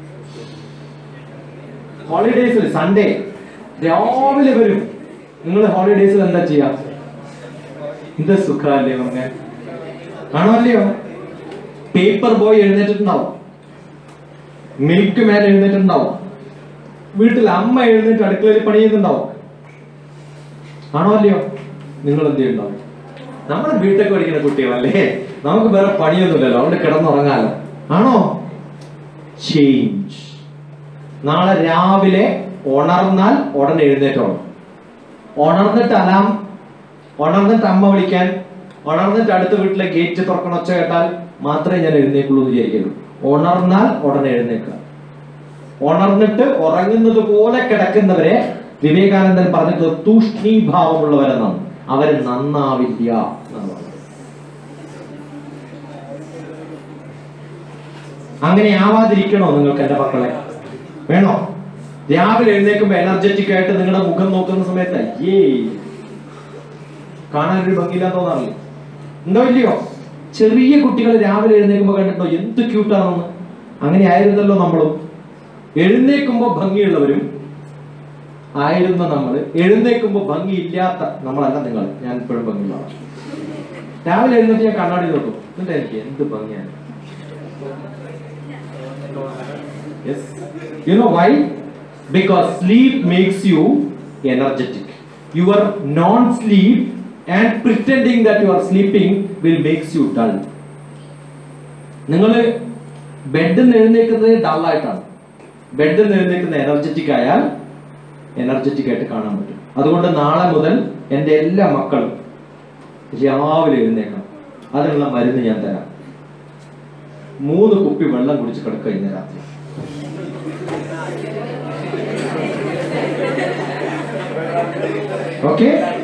ഹോളിഡേസിൽ സൺഡേ രാവിലെ വരും. നിങ്ങൾ ഹോളിഡേസിൽ എന്താ ചെയ്യാ? എന്താ സുഖല്ലേ പറഞ്ഞ ആണോ അല്ലയോ? പേപ്പർ ബോയ് എഴുന്നേറ്റിട്ടുണ്ടാവും, മിൽക്ക് മാൻ എഴുന്നേറ്റിട്ടുണ്ടാവും, വീട്ടിൽ അമ്മ എഴുന്നേറ്റ് അടുക്കളയിൽ പണി ചെയ്യുന്നുണ്ടാവും. ആണോ അല്ലയോ? നിങ്ങൾ എന്ത് ചെയ്യുന്നുണ്ടാവും? നമ്മൾ വീട്ടൊക്കെ പഠിക്കുന്ന കുട്ടികളല്ലേ, നമുക്ക് വേറെ പണിയൊന്നുമില്ലല്ലോ, അതുകൊണ്ട് കിടന്നുറങ്ങാലോ. ആണോ? ചേഞ്ച്. നാളെ രാവിലെ ഉണർന്നാൽ ഉടനെ എഴുന്നേറ്റോളൂ. ഉണർന്നിട്ട് അലാം, ഉണർന്നിട്ട് അമ്മ വിളിക്കാൻ, ഉണർന്നിട്ട് അടുത്ത വീട്ടിലെ ഗേറ്റ് തുറക്കണ ഒച്ച കേട്ടാൽ മാത്രമേ ഞാൻ എഴുന്നേക്കുള്ളൂ എന്ന് വിചാരിക്കുള്ളൂ. ഉണർന്നാൽ ഉടനെ എഴുന്നേക്കുക. ഉണർന്നിട്ട് ഉറങ്ങുന്നത് പോലെ കിടക്കുന്നവരെ വിവേകാനന്ദൻ പറഞ്ഞത് തൂഷ്ണീഭാവമുള്ളവരെന്നാണ്. അവര് നന്നാവില്ല എന്നാണ് പറഞ്ഞത്. അങ്ങനെ ആവാതിരിക്കണോ നിങ്ങൾക്ക് എന്റെ മക്കളെ? വേണോ? രാവിലെ എഴുന്നേക്കുമ്പോ എനർജറ്റിക് ആയിട്ട് നിങ്ങളുടെ മുഖം നോക്കുന്ന സമയത്ത് അയ്യേ കാണാനൊരു ഭംഗിയില്ലാന്ന് തോന്നാറില്ല, ഉണ്ടോ ഇല്ലയോ? ചെറിയ കുട്ടികൾ രാവിലെ എഴുന്നേക്കുമ്പോ കണ്ടിട്ടോ എന്ത് ക്യൂട്ടാണെന്ന്. അങ്ങനെ ആയിരുന്നല്ലോ നമ്മളും. എഴുന്നേക്കുമ്പോ ഭംഗിയുള്ളവരും ആയിരുന്ന നമ്മൾ, എഴുന്നേക്കുമ്പോ ഭംഗിയില്ലാത്ത നമ്മളല്ല നിങ്ങൾ. ഞാൻ ഇപ്പോഴും ഭംഗിയുള്ളതാണ്. രാവിലെ എഴുന്നേറ്റ് ഞാൻ കണ്ണാടി നോക്കും, എന്നിട്ട് എനിക്ക് എന്ത് ഭംഗിയാണ്. Yes. You know why? Because sleep makes you energetic. Your non-sleep and pretending that you are sleeping will makes you dull. നിങ്ങൾ ബെഡിൽ നിന്ന് എഴുന്നേക്കുന്നത് ഡൾ ആയിട്ടാണ്. ബെഡിൽ നിന്ന് എഴുന്നേക്കുന്ന എനർജറ്റിക് ആയാൽ എനർജറ്റിക് ആയിട്ട് കാണാൻ പറ്റും. അതുകൊണ്ട് നാളെ മുതൽ എൻ്റെ എല്ലാ മക്കളും രാവിലെ എഴുന്നേക്കണം. അതിനുള്ള മരുന്ന് ഞാൻ തരാം. 3 കുപ്പി വെള്ളം കുടിച്ച് കിടക്കുക ഇന്ന് രാത്രി. ഓക്കെ?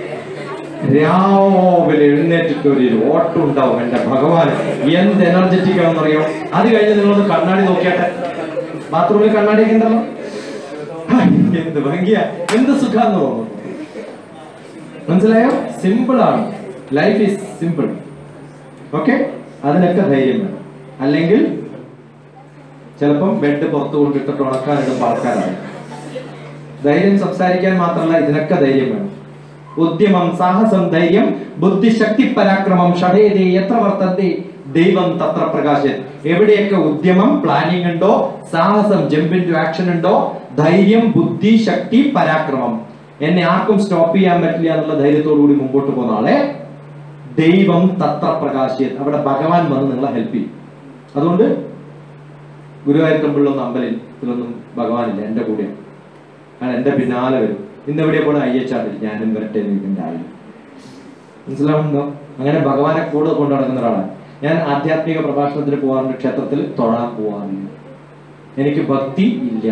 രാവിലെ എഴുന്നേറ്റിട്ട് ഒരു ഓട്ടം ഉണ്ടാവും. എന്റെ ഭഗവാൻ എന്ത് എനർജറ്റിക് ആണെന്നറിയോ? അത് കഴിഞ്ഞ് നിങ്ങളൊന്ന് കണ്ണാടി നോക്കിയാട്ടെ. ബാത്റൂമിൽ കണ്ണാടിയൊക്കെ ഉണ്ടല്ലോ, എന്ത് ഭംഗിയാ, എന്ത് സുഖാന്ന് തോന്നുന്നു. മനസ്സിലായോ? സിമ്പിൾ ആണ്. Life is simple. ഓക്കെ? അതിനൊക്കെ ധൈര്യം വേണം. അല്ലെങ്കിൽ ചിലപ്പം ബെഡ് പുറത്തു കൊണ്ടിട്ടിട്ട് ഉണക്കാനിടും ആൾക്കാരാണ്. ധൈര്യം സംസാരിക്കാൻ മാത്രമല്ല, ഇതിനൊക്കെ ധൈര്യം വേണം. ഉദ്യമം, സാഹസം, ധൈര്യം, ബുദ്ധിശക്തി, പരാക്രമം, ഷഡേതേ എത്ര വർത്തന്തേ ദൈവം തത്ര പ്രകാശൻ. എവിടെയൊക്കെ ഉദ്യമം, പ്ലാനിങ് ഉണ്ടോ, സാഹസം, ജമ്പ് ഇൻ ടു ആക്ഷൻ ഉണ്ടോ, ധൈര്യം, ബുദ്ധി, ശക്തി, പരാക്രമം, എന്നെ ആർക്കും സ്റ്റോപ്പ് ചെയ്യാൻ പറ്റില്ല എന്നുള്ള ധൈര്യത്തോടു കൂടി മുമ്പോട്ട് പോകുന്ന ആളെ ദൈവം തത്ര പ്രകാശൻ, അവിടെ ഭഗവാൻ വന്ന് നിങ്ങളെ ഹെൽപ്പ് ചെയ്യും. അതുകൊണ്ട് ഗുരുവായൂർ ടെമ്പിളിലൊന്നും അമ്പലത്തിലൊന്നും ഭഗവാനില്ല, എന്റെ കൂടെയാണ്. കാരണം എന്റെ പിന്നാലെ വരും. ഇന്ന് എവിടെ പോണ അയ്യച്ചാണ്ടില്ല, ഞാനും വരട്ടെ എന്ന് രാവിലെ. മനസ്സിലാവുന്നുണ്ടോ? അങ്ങനെ ഭഗവാനെ കൂടെ കൊണ്ടു നടക്കുന്ന ഒരാളാണ് ഞാൻ. ആധ്യാത്മിക പ്രഭാഷണത്തിന് പോകാറുണ്ട്, ക്ഷേത്രത്തിൽ തൊഴാൻ പോകാറില്ല. എനിക്ക് ഭക്തി ഇല്ല,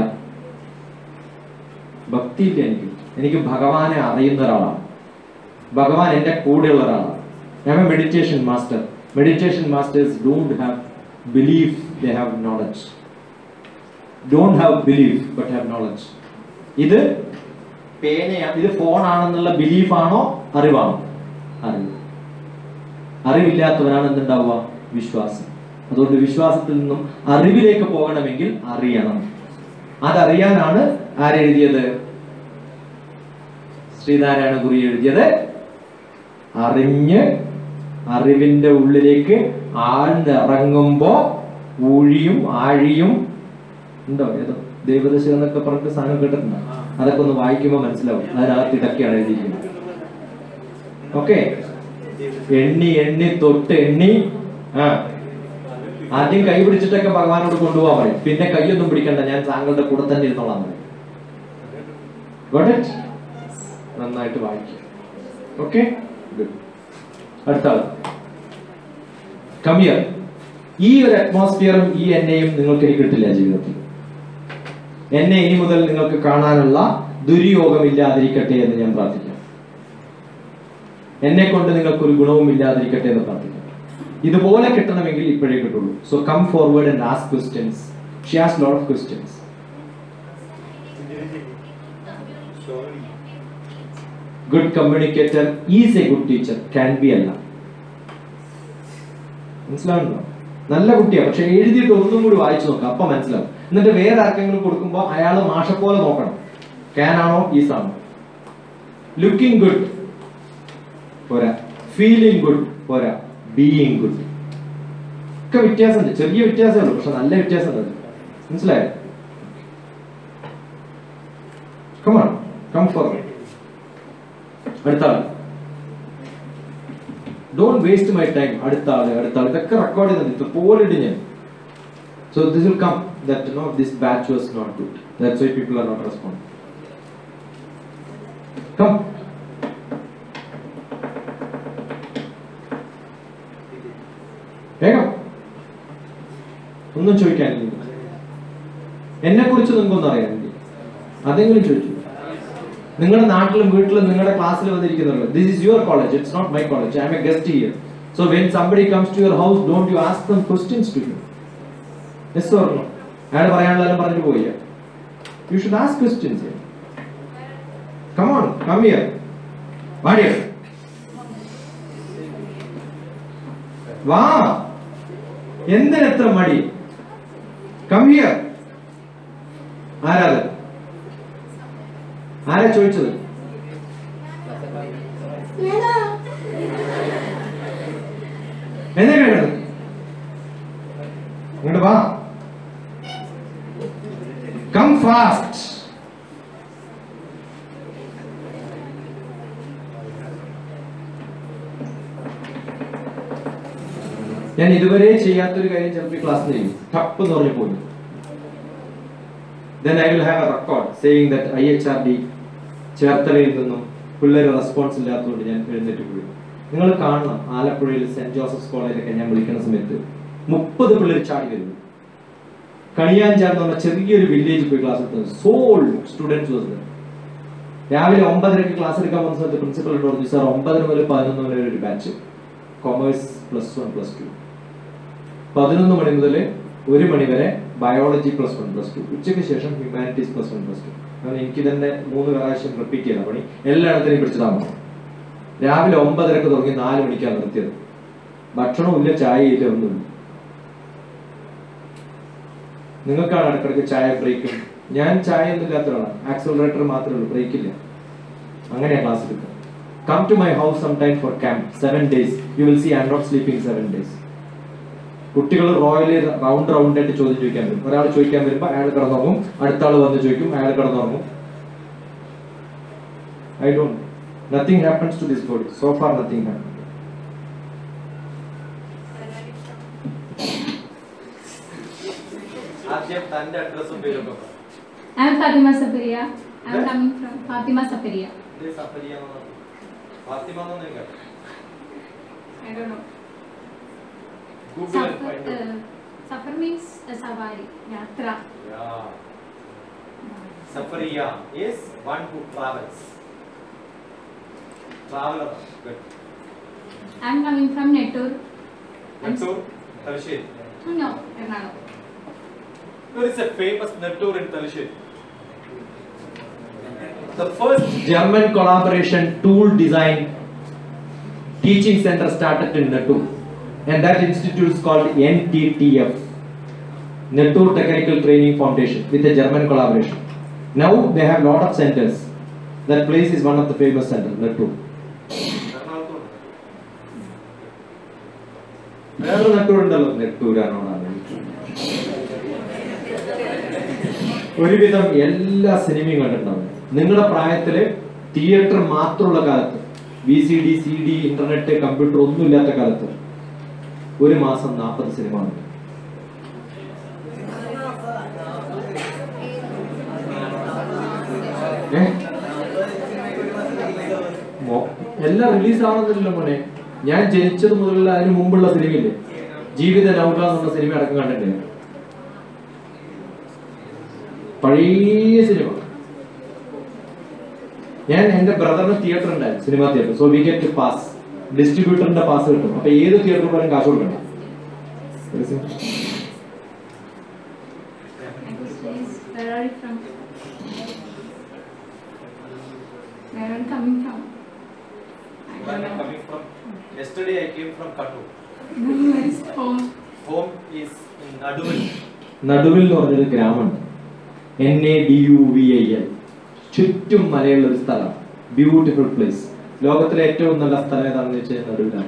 എനിക്ക് ഭഗവാനെ അറിയുന്ന ഒരാളാണ്. ഭഗവാൻ എൻ്റെ കൂടെയുള്ള ഒരാളാണ്. ഞാൻ meditation master. Meditation masters don't have belief, they have knowledge. Don't have belief but have knowledge. ഇത് പേനയാണ്, ഇത് ഫോണാണെന്നുള്ള ബിലീഫാണോ അറിവാണോ? അറിവില്ലാത്തവനാണ് എന്തുണ്ടാവുക? വിശ്വാസം. അതുകൊണ്ട് വിശ്വാസത്തിൽ നിന്നും അറിവിലേക്ക് പോകണമെങ്കിൽ അറിയണം. അതറിയാനാണ് ആരെഴുതിയത്? ശ്രീനാരായണ ഗുരു എഴുതിയത്. അറിഞ്ഞ് അറിവിന്റെ ഉള്ളിലേക്ക് ആഴ്ന്നിറങ്ങുമ്പോ ഊഴിയും ആഴിയും ഉണ്ടോ? ഏതോ ദൈവദശ എന്നൊക്കെ പറഞ്ഞിട്ട് സാധനം കേട്ടിട്ടുണ്ടോ? അതൊക്കെ ഒന്ന് വായിക്കുമ്പോൾ മനസ്സിലാവും അതിനകത്ത് ഇതൊക്കെയാണ് എഴുതിയിരിക്കുന്നത്. ഓക്കെ, എണ്ണി എണ്ണി തൊട്ട് എണ്ണി. ആദ്യം കൈ പിടിച്ചിട്ടൊക്കെ ഭഗവാനോട് കൊണ്ടുപോകാൻ പറയും. പിന്നെ കൈയൊന്നും പിടിക്കണ്ട, ഞാൻ താങ്കളുടെ കൂടെ തന്നെ ഇരുന്നോളാം പറയും. Got it? നന്നായിട്ട് വായിക്കും. ഓക്കെ, അടുത്ത ആൾ കം ഹിയർ. ഈ ഒരു അറ്റ്മോസ്ഫിയറും ഈ എന്നെയും നിങ്ങൾക്ക് ഇനി കിട്ടില്ല ജീവിതത്തിൽ. എന്നെ ഇനി മുതൽ നിങ്ങൾക്ക് കാണാനുള്ള ദുര്യോഗം ഇല്ലാതിരിക്കട്ടെ എന്ന് ഞാൻ പ്രാർത്ഥിക്കാം. എന്നെ കൊണ്ട് നിങ്ങൾക്കൊരു ഗുണവും ഇല്ലാതിരിക്കട്ടെ എന്ന് പ്രാർത്ഥിക്കാം. ഇതുപോലെ കിട്ടണമെങ്കിൽ ഇപ്പോഴേ കിട്ടുള്ളൂ. So come forward and ask questions. She asked lot of questions. Good communicator is a good teacher, can be അല്ല. മനസ്സിലാവുന്നുണ്ടോ? നല്ല കുട്ടിയാണ്, പക്ഷെ എഴുതിയിട്ട് ഒന്നും കൂടി വായിച്ചു നോക്കാം, അപ്പൊ മനസ്സിലാവും. എന്നിട്ട് വേറെ ആർക്കെങ്കിലും കൊടുക്കുമ്പോൾ അയാൾ മാഷെപ്പോലെ നോക്കണം. ക്യാൻ ആണോ ഈസ് ആണോ? ലുക്കിംഗ് ഗുഡ് പോരാ, ഫീലിംഗ് ഗുഡ് പോരാ, ബീയിങ് ഗുഡ്. ഒക്കെ വ്യത്യാസമുണ്ട്, ചെറിയ വ്യത്യാസമേ ഉള്ളൂ, പക്ഷെ നല്ല വ്യത്യാസമുണ്ട്. മനസ്സിലായോ? Come on, come forward. അടുത്ത ആള്. Don't waste my time. അടുത്ത ആള് ഇതൊക്കെ റെക്കോർഡ് ചെയ്യുന്നുണ്ട്, ഇതുപോലെ ഇടും ഞാൻ. So this will come that no, this batch was not good. That's why people are not responding. Come. വേഗം. ഒന്നും ചോദിക്കാനില്ല. എന്നെ കുറിച്ച് നിങ്ങൾക്കൊന്നും അറിയാനില്ല, അതെങ്കിലും ചോദിച്ചു. നിങ്ങളുടെ നാട്ടിലും വീട്ടിലും നിങ്ങളുടെ ക്ലാസ്സിൽ വന്നിരിക്കുന്നുള്ളൂ. This is your college, it's not my college. I am a guest here. So when somebody comes to your house, don't you ask them questions to you? Yes or no? അയാൾ പറയാനുള്ളതെല്ലാം പറഞ്ഞിട്ട് പോയി. You should ask questions here. Come on, come here. വാടിയ വാ. എന്തിനെത്ര മടി? Come here. ആരാത്? ആരാ ചോദിച്ചത്? എന്നെ കേട്ടത്? ഇങ്ങോട്ട് വാ. Come fast. ഞാൻ ഇതുവരെ ചെയ്യാത്തൊരു കാര്യം ചിലപ്പോൾ ക്ലാസ്സിൽ ചെയ്യും. ടപ്പ് എന്ന് പറഞ്ഞു പോയി. Then I will have a record saying that IHRD ചേർത്തലയിൽ നിന്നും പിള്ളേർ റെസ്പോൺസ് ഇല്ലാത്തതുകൊണ്ട് ഞാൻ എഴുന്നേറ്റ് പോയി. നിങ്ങൾ കാണണം, ആലപ്പുഴയിൽ സെന്റ് ജോസഫ്സ് കോളേജിലൊക്കെ ഞാൻ വിളിക്കുന്ന സമയത്ത് 30 പിള്ളേർ ചാടി വരുന്നു. കണിയാഞ്ചാട് എന്ന് പറഞ്ഞ ചെറിയൊരു വില്ലേജ് പോയി ക്ലാസ് എടുത്തത്. സോൾ സ്റ്റുഡൻസ് വന്നത്. രാവിലെ 9:30 ക്ലാസ് എടുക്കാൻ പോകുന്ന സമയത്ത് പ്രിൻസിപ്പൽ പറഞ്ഞു, സാർ 9 മുതൽ 11 വരെ ഒരു ബാച്ച്, കൊമേഴ്സ് +1 +2, 11 മണി മുതൽ 1 മണി വരെ ബയോളജി +1 +2, ഉച്ചയ്ക്ക് ശേഷം ഹ്യൂമാനിറ്റീസ് +1 +2. അങ്ങനെ എനിക്ക് തന്നെ 3 പ്രാവശ്യം റിപ്പീറ്റ് ചെയ്ത പണി എല്ലായിടത്തിനെയും പിടിച്ചതാണ്. രാവിലെ 9:30 തുടങ്ങി 4 മണിക്കാണ് നിർത്തിയത്. ഭക്ഷണവും ഇല്ല, ചായയില്ല, ഒന്നുമില്ല. നിങ്ങൾക്കാണ് ഇടയ്ക്കിടയ്ക്ക് ചായ ബ്രേക്കും. ഞാൻ ചായ ഒന്നും ഇല്ലാത്ത ഒരാളാണ്, ആക്സിലറേറ്റർ മാത്രമേ ഉള്ളൂ, ബ്രേക്ക് ഇല്ല. അങ്ങനെയാ ക്ലാസ് എടുക്കുക. Come to my house some time for camp 7 days. You will see I am not sleeping 7 days. കുട്ടികൾ റോയലി റൗണ്ട് ആയിട്ട് ചോദ്യം ചോദിക്കാൻ വരും. ഒരാൾ ചോദിക്കാൻ വരുമ്പോൾ അയാൾ കിടന്നുറങ്ങും, അടുത്ത ആൾ വന്ന് ചോദിക്കും, അയാൾ കിടന്നുറങ്ങും. I don't. Nothing happens to this body. So far nothing happened. I am Fatima Safaria. I am coming from Fatima Safaria. Fatima no nenga. I don't know. Google and find out. Safar means savari, yatra. Yeah. Safariya is one who travels. Traveler. Good. I am coming from Nettur. Nettur, Thalassery. No, Ernakulam. There is a famous Nettur in Thalassery. The first German collaboration tool design teaching center started in Nettur, and that institute is called NTTF, Nettur Technical Training Foundation, with a German collaboration. Now they have lot of centers. That place is one of the famous centers, Nettur. വേറെ നെട്ടൂരുണ്ടല്ലോ, നെട്ടൂരാണോടാണ്. ഒരുവിധം എല്ലാ സിനിമയും കണ്ടിട്ടുണ്ടാവും. നിങ്ങളുടെ പ്രായത്തില് theatre മാത്രമുള്ള കാലത്ത്, VCD, CD, internet, computer ഒന്നും ഇല്ലാത്ത കാലത്ത് ഒരു മാസം 40 സിനിമ ഉണ്ട്. എല്ലാം റിലീസ് ആവുന്നില്ലല്ലോ മോനെ. ഞാൻ ജനിച്ചത് മുതലുള്ള അതിന് മുമ്പുള്ള സിനിമയില്ലേ, ജീവിത നൗക എന്നുള്ള സിനിമ അടക്കം കണ്ടിട്ടുണ്ട്. പഴയ സിനിമ. ഞാൻ എന്റെ ബ്രദറിന് തിയേറ്റർ ഉണ്ടായിരുന്നു, cinema theatre. So we get pass, ഡിസ്ട്രിബ്യൂട്ടറിന്റെ പാസ് കിട്ടും. അപ്പൊ ഏത് തിയേറ്ററിൽ പോലും കാശ് കൊടുക്കണം. Where are you from? Where are you coming from? Where am I coming from? Yesterday I came from Kattur. Where is home? Home is in Naduvil. നടുവിൽ എന്ന് പറഞ്ഞൊരു ഗ്രാമമുണ്ട്. NADUVIL. ചുറ്റും മലയുള്ള ഒരു സ്ഥലം. Beautiful place. ലോകത്തിലെ ഏറ്റവും നല്ല സ്ഥലം ഏതാണെന്ന് വെച്ചാൽ നടുവിലാണ്.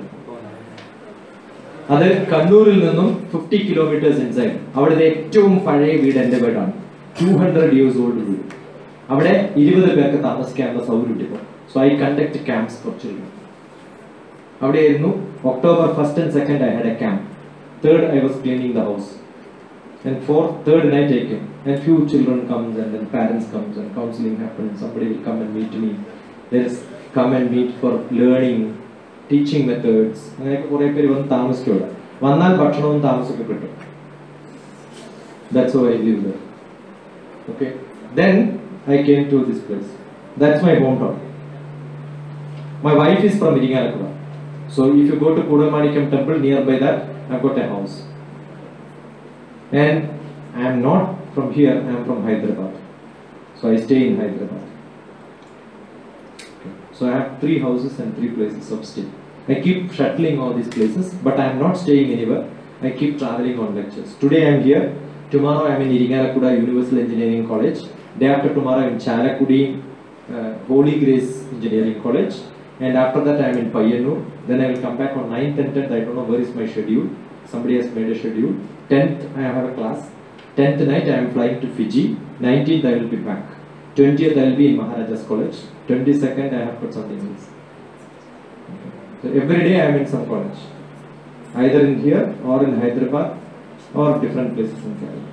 അത് കണ്ണൂരിൽ നിന്നും 50 കിലോമീറ്റേഴ്സ് ഇൻസൈഡ്. അവിടുത്തെ ഏറ്റവും പഴയ വീട് എന്റെ വീടാണ്. 200 years old വീട്. അവിടെ 20 പേർക്ക് താമസിക്കാനുള്ള സൗകര്യം കിട്ടും. So I conduct camps for children. അവിടെയായിരുന്നു October 1st and 2nd I had a camp. 3rd I was cleaning the house. And 3rd night I came. And few children comes and then parents comes and counseling happens. Somebody will come and meet me. There is come and meet for learning, teaching methods. അങ്ങനെയൊക്കെ കുറെ പേര് വന്ന് താമസിക്കുക. വന്നാൽ ഭക്ഷണവും താമസമൊക്കെ കിട്ടും. That's how I live there. Okay. Then I came to this place. That's my hometown. My wife is from Iringalakkuda. So if you go to Kudamanikam temple, nearby that I've got a house. And I am not from here, I am from Hyderabad. So I stay in Hyderabad. Okay. So I have 3 houses and 3 places of stay. I keep shuttling all these places, but I am not staying anywhere. I keep traveling on lectures. Today I am here. Tomorrow I am in Iringalakkuda Universal Engineering College. Day after tomorrow I am in Chalakudy Holy Grace Engineering College. And after that I am in Payyanur. Then I will come back on 9th and 10th. I don't know where is my schedule. Somebody has made a schedule. 10th I have a class. 10th night I am flying to Fiji. 19th I will be back. 20th I will be in Maharajas College. 22nd I have got something else. Okay. So every day I am in some college. Either in here or in Hyderabad or different places in Kerala.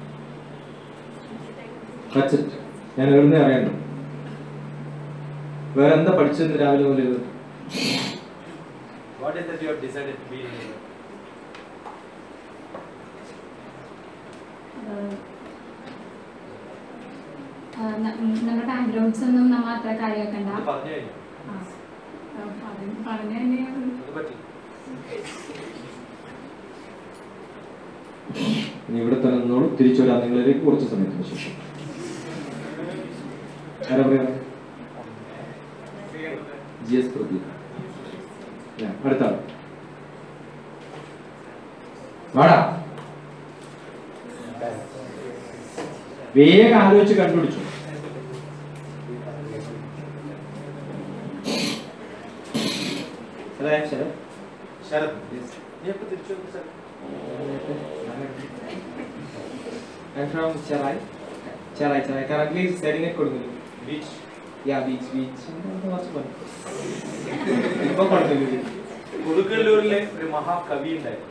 That's it. ഞാൻ എവിടുന്ന് അറിയണ്ട. വേറെ എന്താ പഠിച്ചെന്ന് രാവിലെ മുതൽ? What is that you have decided to be in? നമ്മുടെ backgrounds ഒന്നും നമ്മൾ അത്ര കാര്യമാക്കണ്ട. ഇവിടെ തന്നെ നിന്നോളൂ. തിരിച്ചു വരാം നിങ്ങളിലേക്ക് കുറച്ച് സമയത്തിന് ശേഷം. ആരാ പറയാ? GS പ്രദീപ്. അടുത്ത ആൾ വാടാ. വേഗം ആലോചിച്ച് കണ്ടുപിടിച്ചു. ശരത്. ശരത്. നീ എപ്പോ തിരിച്ചു വന്നു sir? I'm from Cherai. Currently studying at Kodungallur. Beach. Yeah, beach. What's fun? ഇപ്പൊ Kodungallur. കൊടുങ്ങല്ലൂരിലെ ഒരു മഹാകവി ഉണ്ടായിരുന്നു.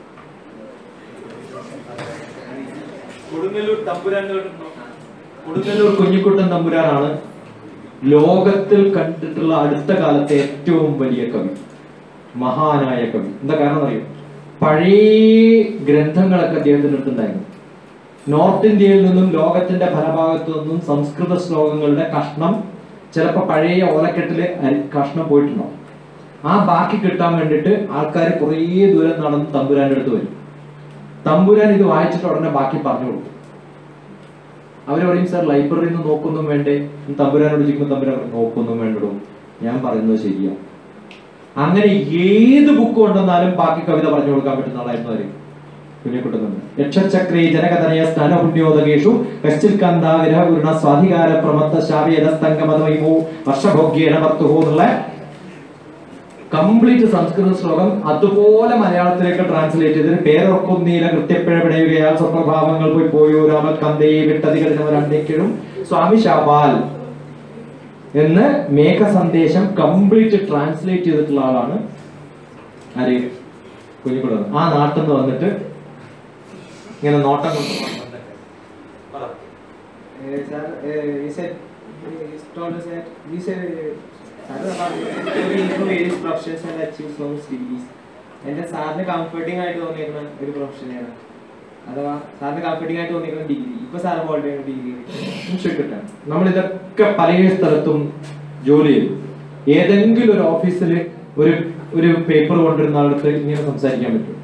കൊടുങ്ങല്ലൂർ തമ്പുരാൻ കേട്ടിട്ടുണ്ടോ? കൊടുങ്ങല്ലൂർ കുഞ്ഞിക്കുട്ടൻ തമ്പുരാനാണ് ലോകത്തിൽ കണ്ടിട്ടുള്ള അടുത്ത കാലത്തെ ഏറ്റവും വലിയ കവി. മഹാനായ കവി. എന്താ കാരണം അറിയോ? പഴയ ഗ്രന്ഥങ്ങളൊക്കെ അദ്ദേഹത്തിന്റെ അടുത്തുണ്ടായിരുന്നു. നോർത്ത് ഇന്ത്യയിൽ നിന്നും ലോകത്തിന്റെ പല ഭാഗത്തു നിന്നും സംസ്കൃത ശ്ലോകങ്ങളുടെ കഷ്ണം, ചിലപ്പോൾ പഴയ ഓലക്കെട്ടില് കഷ്ണം പോയിട്ടുണ്ടാവും. ആ ബാക്കി കിട്ടാൻ വേണ്ടിയിട്ട് ആൾക്കാർ കുറേ ദൂരം നടന്ന് തമ്പുരാന്റെ അടുത്ത് വരും. തമ്പുരാൻ ഇത് വായിച്ചിട്ട് ഉടനെ ബാക്കി പറഞ്ഞു കൊടുക്കും. അവർ പറയും, സാർ ലൈബ്രറിയിൽ നിന്ന് നോക്കൊന്നും വേണ്ടേ? തമ്പുരാനോട് ചോദിക്കുമ്പോൾ തമ്പുരാൻ നോക്കൊന്നും വേണ്ടോ, ഞാൻ പറയുന്നത് ശരിയാ. അങ്ങനെ ഏത് ബുക്ക് കൊണ്ടുവന്നാലും ബാക്കി കവിത പറഞ്ഞു കൊടുക്കാൻ പറ്റുന്ന ആളായിരുന്നു അവര്. കുഞ്ഞിക്കുട്ടുന്നുണ്ട്. യക്ഷചക്രേ ജനകതനയ സ്നാനപുണ്യോദകേഷു കശ്ചിൽ കന്ദ വിരഹപൂർണ സ്വാധികാര പ്രമത്ത ശാവേദസ്തംഗമതമൈമോ വർഷഭോഗ്യേന ഭർത്തുഹോ എന്നുള്ള കംപ്ലീറ്റ് സംസ്കൃത ശ്ലോകം അതുപോലെ മലയാളത്തിലേക്ക് ട്രാൻസ്ലേറ്റ് ചെയ്തിട്ട് പേരൊക്കൊന്നീല കൃത്യപ്പിഴ പിടയുകയാൽ സ്വപ്രഭാവങ്ങൾ പോയോ രാമകന്ദയെ വിട്ടതികളും സ്വാമി ശാപാൽ എന്ന് മേഘ സന്ദേശം കംപ്ലീറ്റ് ട്രാൻസ്ലേറ്റ് ചെയ്തിട്ടുള്ള ആളാണ് ആര്? കുഞ്ഞിക്കുട്ടൻ. ആ നാട്ടിൽ നിന്ന് വന്നിട്ട് ഇങ്ങനെ നോട്ടം കൊണ്ട് എന്റെ സാറിന് കംഫർട്ടിംഗ് ആയിട്ട് തോന്നിയിരുന്ന ഒരു പ്രൊഫഷനാണ്, അഥവാ സാറിന് കംഫർട്ടിംഗ് ആയിട്ട് തോന്നിയിരുന്ന ഡിഗ്രി. ഇപ്പൊ സാറ് ഹോൾഡ് ചെയ്യുന്ന ഡിഗ്രി. നമ്മൾ ഇതൊക്കെ പല സ്ഥലത്തും ജോലി ചെയ്തു. ഏതെങ്കിലും ഒരു ഓഫീസിൽ ഒരു പേപ്പർ കൊണ്ടിരുന്ന ആൾക്ക് ഇങ്ങനെ സംസാരിക്കാൻ പറ്റും?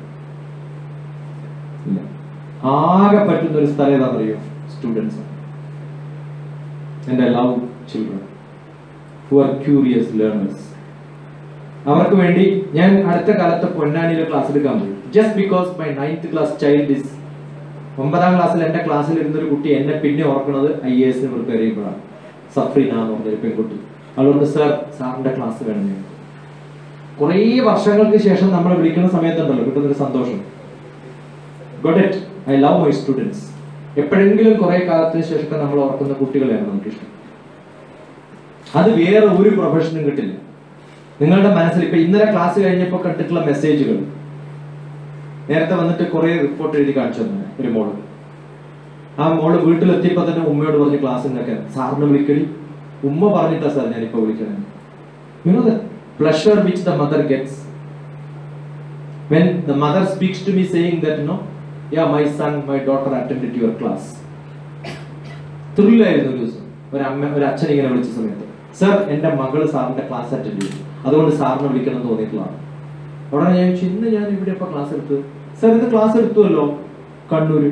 ഇല്ല. ആകെ പറ്റുന്ന ഒരു സ്ഥലം ഏതാണെന്നറിയോ? സ്റ്റുഡൻസ്. എന്റെ love children who are curious learners. അവർക്ക് വേണ്ടി ഞാൻ അടുത്ത കാലത്ത് പൊന്നാനിയിലെ ക്ലാസ് എടുക്കാൻ പോയി. Just because my 9th class child is 9ാം ക്ലാസ്സിൽ എന്റെ ക്ലാസ്സിൽ ഇരുന്നൊരു കുട്ടി എന്നെ പിന്നെ ഓർക്കുന്നത് IAS പ്രിപ്പയർ ചെയ്യുമ്പോഴാണ്. സഫ്രീന എന്ന് പറഞ്ഞൊരു പെൺകുട്ടി. അതുകൊണ്ട് സാറിന്റെ ക്ലാസ് വേണം. കുറേ വർഷങ്ങൾക്ക് ശേഷം നമ്മൾ വിളിക്കുന്ന സമയത്തുണ്ടല്ലോ കിട്ടുന്നൊരു സന്തോഷം. Got it. I love my students. എപ്പോഴെങ്കിലും കുറെ കാലത്തിന് ശേഷം നമ്മൾ ഓർക്കുന്ന കുട്ടികളെയാണ് നമുക്കിഷ്ടം. അത് വേറെ ഒരു പ്രൊഫഷനും കിട്ടില്ല. നിങ്ങളുടെ മനസ്സിൽ ഇപ്പൊ ഇന്നലെ ക്ലാസ് കഴിഞ്ഞപ്പോൾ കണ്ടിട്ടുള്ള മെസ്സേജുകൾ, നേരത്തെ വന്നിട്ട് കുറെ റിപ്പോർട്ട് എഴുതി കാണിച്ചു തന്നെ ഒരു മോള്. ആ മോള് വീട്ടിലെത്തിയപ്പോ തന്നെ ഉമ്മയോട് പറഞ്ഞ് ക്ലാസ് ഉണ്ടാക്കാൻ, സാറിനെ വിളിക്കടി. ഉമ്മ പറഞ്ഞിട്ടാ സാർ ഞാനിപ്പോ വിളിക്കണേ. You know the pleasure which the mother gets when the mother speaks to me saying that, no, yeah, my son, my daughter attended your class. ത്രില്ലായിരുന്നു ഒരു ദിവസം ഒരു അച്ഛൻ ഇങ്ങനെ വിളിച്ച സമയത്ത്, സർ എന്റെ മകള് സാറിന്റെ ക്ലാസ് അറ്റൻഡ് ചെയ്തു, അതുകൊണ്ട് സാറിനെ വിളിക്കണം എന്ന് തോന്നിയിട്ടുള്ളതാണ്. അവിടെ ഞാൻ ഇന്ന് ഞാൻ ഇവിടെ ഇപ്പൊ ക്ലാസ് എടുത്തു. സർ ഇത് ക്ലാസ് എടുത്തുവല്ലോ കണ്ണൂര്.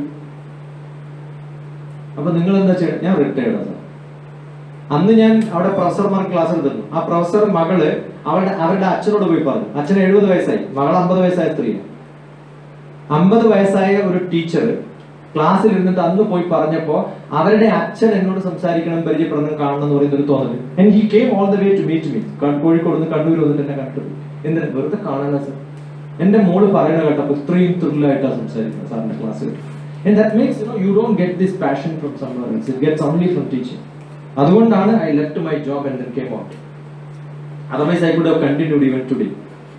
അപ്പൊ നിങ്ങൾ എന്താ ചെയ്യണം? ഞാൻ റിട്ടയർഡ് സാർ. അന്ന് ഞാൻ അവിടെ പ്രൊഫസർമാർക്ക് ക്ലാസ് എടുത്തിരുന്നു. ആ പ്രൊഫസർ മകള് അവരുടെ അച്ഛനോട് പോയി പറഞ്ഞു. അച്ഛന് 70 വയസ്സായി, മകൾ 50 വയസ്സായ സ്ത്രീയാണ്. 50 വയസ്സായ ഒരു ടീച്ചർ ക്ലാസ്സിൽ ഇരുന്നിട്ട് അന്ന് പോയി പറഞ്ഞപ്പോ അവരുടെ അച്ഛൻ എന്നോട് സംസാരിക്കണം, പരിചയപ്പെടണം, കാണണം എന്ന് പറയുന്ന ഒരു തോന്നല്. And he came all the way to meet me. Kozhikode നിന്ന് കണ്ണൂർ വന്നിട്ട് എന്നെ കണ്ടിട്ട് എന്തിനാ വെറുതെ കാണാനാ സാർ. എന്റെ മോള് പറയണ കേട്ടപ്പോ ഇത്രയും ത്രില്ലായിട്ടാണ് സംസാരിക്കുന്നത് സാറിന്റെ ക്ലാസ്സിൽ. And that makes, you don't get this passion from somewhere else. It gets only from teaching. അതുകൊണ്ടാണ് I left my job and then came out. Otherwise I could have continued even today.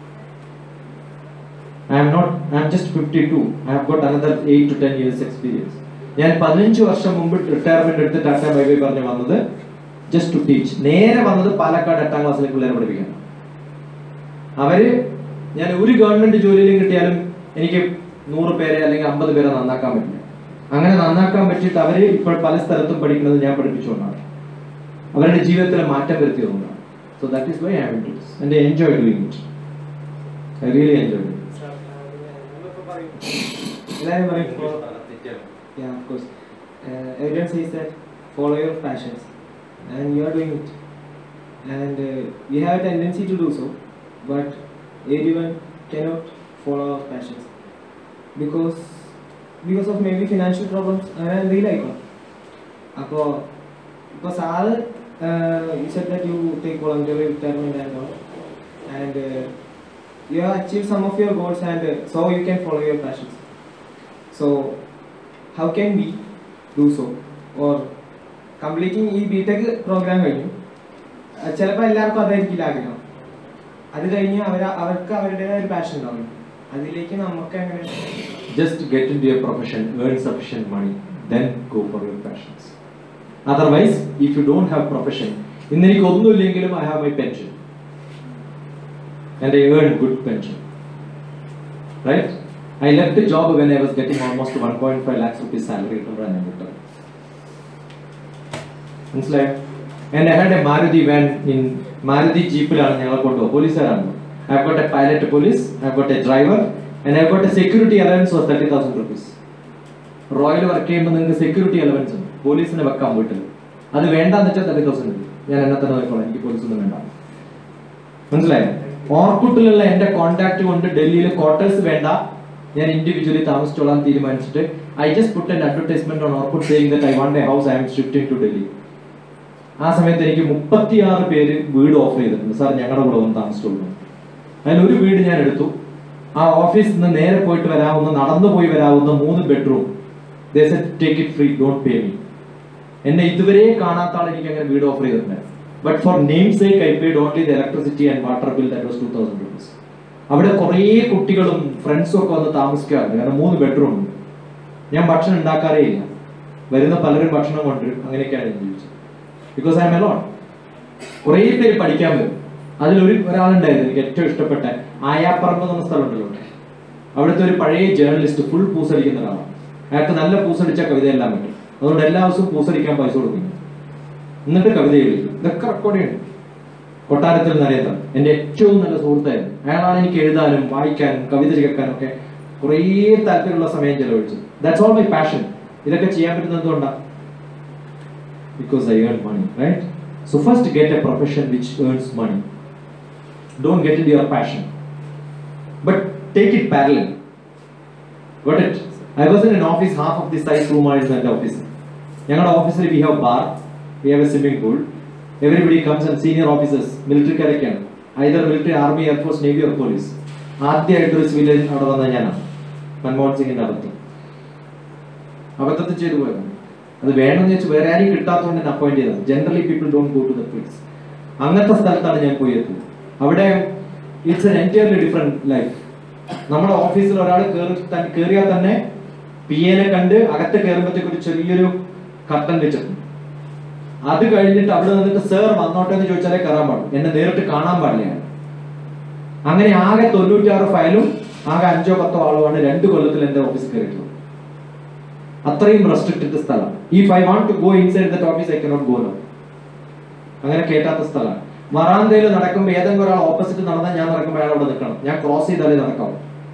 I am just 52. I have got another 8 to 10 years experience. ഞാൻ 15 വർഷം മുമ്പ് retirement എടുത്ത് Tata bye bye പറഞ്ഞ് വന്നത് just to teach. നേരെ വന്നത് പാലക്കാട് 8ാം ക്ലാസ്സിലെ പിള്ളേരെ പഠിപ്പിക്കാൻ. ഞാൻ ഒരു ഗവൺമെന്റ് ജോലിയിലും കിട്ടിയാലും എനിക്ക് 100 പേരെ അല്ലെങ്കിൽ 50 പേരെ നന്നാക്കാൻ പറ്റില്ല. അങ്ങനെ നന്നാക്കാൻ പറ്റിയിട്ട് അവര് ഇപ്പോൾ പല സ്ഥലത്തും പഠിക്കുന്നത് ഞാൻ പഠിപ്പിച്ചുകൊണ്ടാണ്, അവരുടെ ജീവിതത്തിലെ മാറ്റം വരുത്തിയതുകൊണ്ടാണ്. So that is why I am doing this and I enjoy doing it. I really enjoy it. Yeah, of course. Everyone says that follow your passions, and you are doing it. And we have a tendency to do so, but everyone cannot follow our passions because of maybe financial problems. അങ്ങനെ എന്തെങ്കിലും ആയിക്കോട്ടെ. അപ്പോൾ sir you said that you take voluntary retirement and all, and you have achieved some of your goals, and so you can follow your passions. So how can we do so? Or completing ഈ BTech program കഴിഞ്ഞു, ചിലപ്പോൾ എല്ലാവർക്കും അതായിരിക്കില്ല ആഗ്രഹം. അത് കഴിഞ്ഞ് അവർക്ക് അവരുടേതായ ഒരു പാഷൻ ഉണ്ടാവും. അതിലേക്ക് നമുക്ക് എങ്ങനെ just get into a profession, earn sufficient money, then go for your passions. Otherwise, if you don't have profession, ഇന്ന് എനിക്ക് ഒന്നുമില്ലെങ്കിലും I have my pension. and I earned good pension. Right? I left the job when I was getting almost 1.5 lakhs rupees salary from Ranamutta. And I had a Maruti van in Maruti Jeep. Police around. I've got a pilot police, I've got a driver, and I've got a security allowance of 30,000 rupees. Royal work came and the security allowance. Police never come with it. And the vendor that 30,000 rupees. Yeah, another police in the vendor. Orkutilla and a contact on the Delhi quarters vendor. Then individually Thomas Cholan Thirumanchite. I just put an advertisement on Orkut saying that I want a house, I am shifting to Delhi. ആ സമയത്ത് എനിക്ക് 36 പേര് വീട് offer ചെയ്തിട്ടുണ്ട്. Sir ഞങ്ങളുടെ കൂടെ ഒന്ന് താമസിച്ചുള്ളൂ. അതിലൊരു വീട് ഞാൻ എടുത്തു. ആ ഓഫീസിൽ നിന്ന് നേരെ പോയിട്ട് വരാവുന്ന, നടന്നു പോയി വരാവുന്ന 3 bedroom. They said take it free, don't pay me. എന്നെ ഇതുവരെ കാണാത്ത ആൾ എനിക്ക് അങ്ങനെ വീട് ഓഫർ ചെയ്തിട്ടുണ്ട്. But for namesake I paid only the electricity and water bill, that was 2,000 rupees. അവിടെ കുറേ കുട്ടികളും ഫ്രണ്ട്സും ഒക്കെ വന്ന് താമസിക്കാറുണ്ട്. കാരണം 3 ബെഡ്റൂം ഉണ്ട്. ഞാൻ ഭക്ഷണം ഉണ്ടാക്കാറേ ഇല്ല. വരുന്ന പലരും ഭക്ഷണം കൊണ്ടുവരും. അങ്ങനെയൊക്കെയാണ് ഞാൻ ജീവിച്ചത്. Because I am alone. കുറേ പേര് പഠിക്കാൻ വരും. ഒരാളുണ്ടായിരുന്നു എനിക്ക് ഏറ്റവും ഇഷ്ടപ്പെട്ട ആയാപ്പറമ്പ് എന്ന സ്ഥലമുണ്ടല്ലോ. അവിടുത്തെ ഒരു പഴയ ജേർണലിസ്റ്റ്, ഫുൾ പൂസടിക്കുന്ന ഒരാളാണ്. അയാൾക്ക് നല്ല പൂസടിച്ച കവിതയെല്ലാം പറ്റും. അതുകൊണ്ട് എല്ലാ ദിവസവും പൂസടിക്കാൻ പൈസ കൊടുക്കുന്നു. എന്നിട്ട് കവിത എഴുതിക്കും. ഇതൊക്കെ റെക്കോർഡ് ചെയ്യണം. കൊട്ടാരത്തിൽ നരേന്ദ്രൻ എൻ്റെ ഏറ്റവും നല്ല സുഹൃത്തായിരുന്നു. അയാളാണ് എനിക്ക് എഴുതാനും വായിക്കാനും കവിത കേൾക്കാനും ഒക്കെ കുറേ താല്പര്യമുള്ള സമയം ചെലവഴിച്ചത്. That's all my passion. ഇതൊക്കെ ചെയ്യാൻ പറ്റുന്നത് എന്തുകൊണ്ടാണ്? Because I earn money, right? So first get a profession which earns money. Don't get into your passion, but take it parallel. Got it? I was in an office half of the size room is in the office. Younger officer, we have bar, we have a swimming pool. Everybody comes and senior officers, military character, either military, army, air force, navy or police. Adya address village out of the Jana. Manmohan Singh in Abattu. Abattu chedu. അത് വേണമെന്ന് വെച്ചാൽ വേറെ ആരും കിട്ടാത്തതുകൊണ്ട് ഞാൻ appoint ചെയ്തത്. Generally people don't go to the place. അങ്ങനത്തെ സ്ഥലത്താണ് ഞാൻ പോയി എത്തുന്നത്. അവിടെ it's an entirely different life. നമ്മുടെ ഓഫീസിൽ ഒരാൾ കയറിയാൽ തന്നെ പി എനെ കണ്ട് അകത്ത് കയറുമ്പോഴത്തേക്ക് ഒരു ചെറിയൊരു കർട്ടൻ വെച്ചിട്ടുണ്ട്. അത് കഴിഞ്ഞിട്ട് അവിടെ നിന്നിട്ട് സർ വന്നോട്ടെ എന്ന് ചോദിച്ചാലേ കയറാൻ പാടും. എന്നെ നേരിട്ട് കാണാൻ പാടില്ല. അങ്ങനെ ആകെ 96 ഫയലും ആകെ 5-10 ആളുമാണ് 2 കൊല്ലത്തിൽ എന്റെ ഓഫീസിൽ കയറിയിട്ടുള്ളത്. അത്രയും റെസ്ട്രിക്റ്റഡ് സ്ഥലം. If I want to go inside that office I cannot go now. അങ്ങനെ കേട്ടാത്ത സ്ഥലമാണ്. വറാന്തയിൽ നടക്കുമ്പോൾ ഏതെങ്കിലും ഒരാൾ ഓപ്പോസിറ്റ് നടന്നാൽ ഞാൻ നടക്കുമ്പോൾ അയാൾ അവിടെ നിൽക്കണം. ഞാൻ ക്രോസ് ചെയ്താലേ നടക്കാം.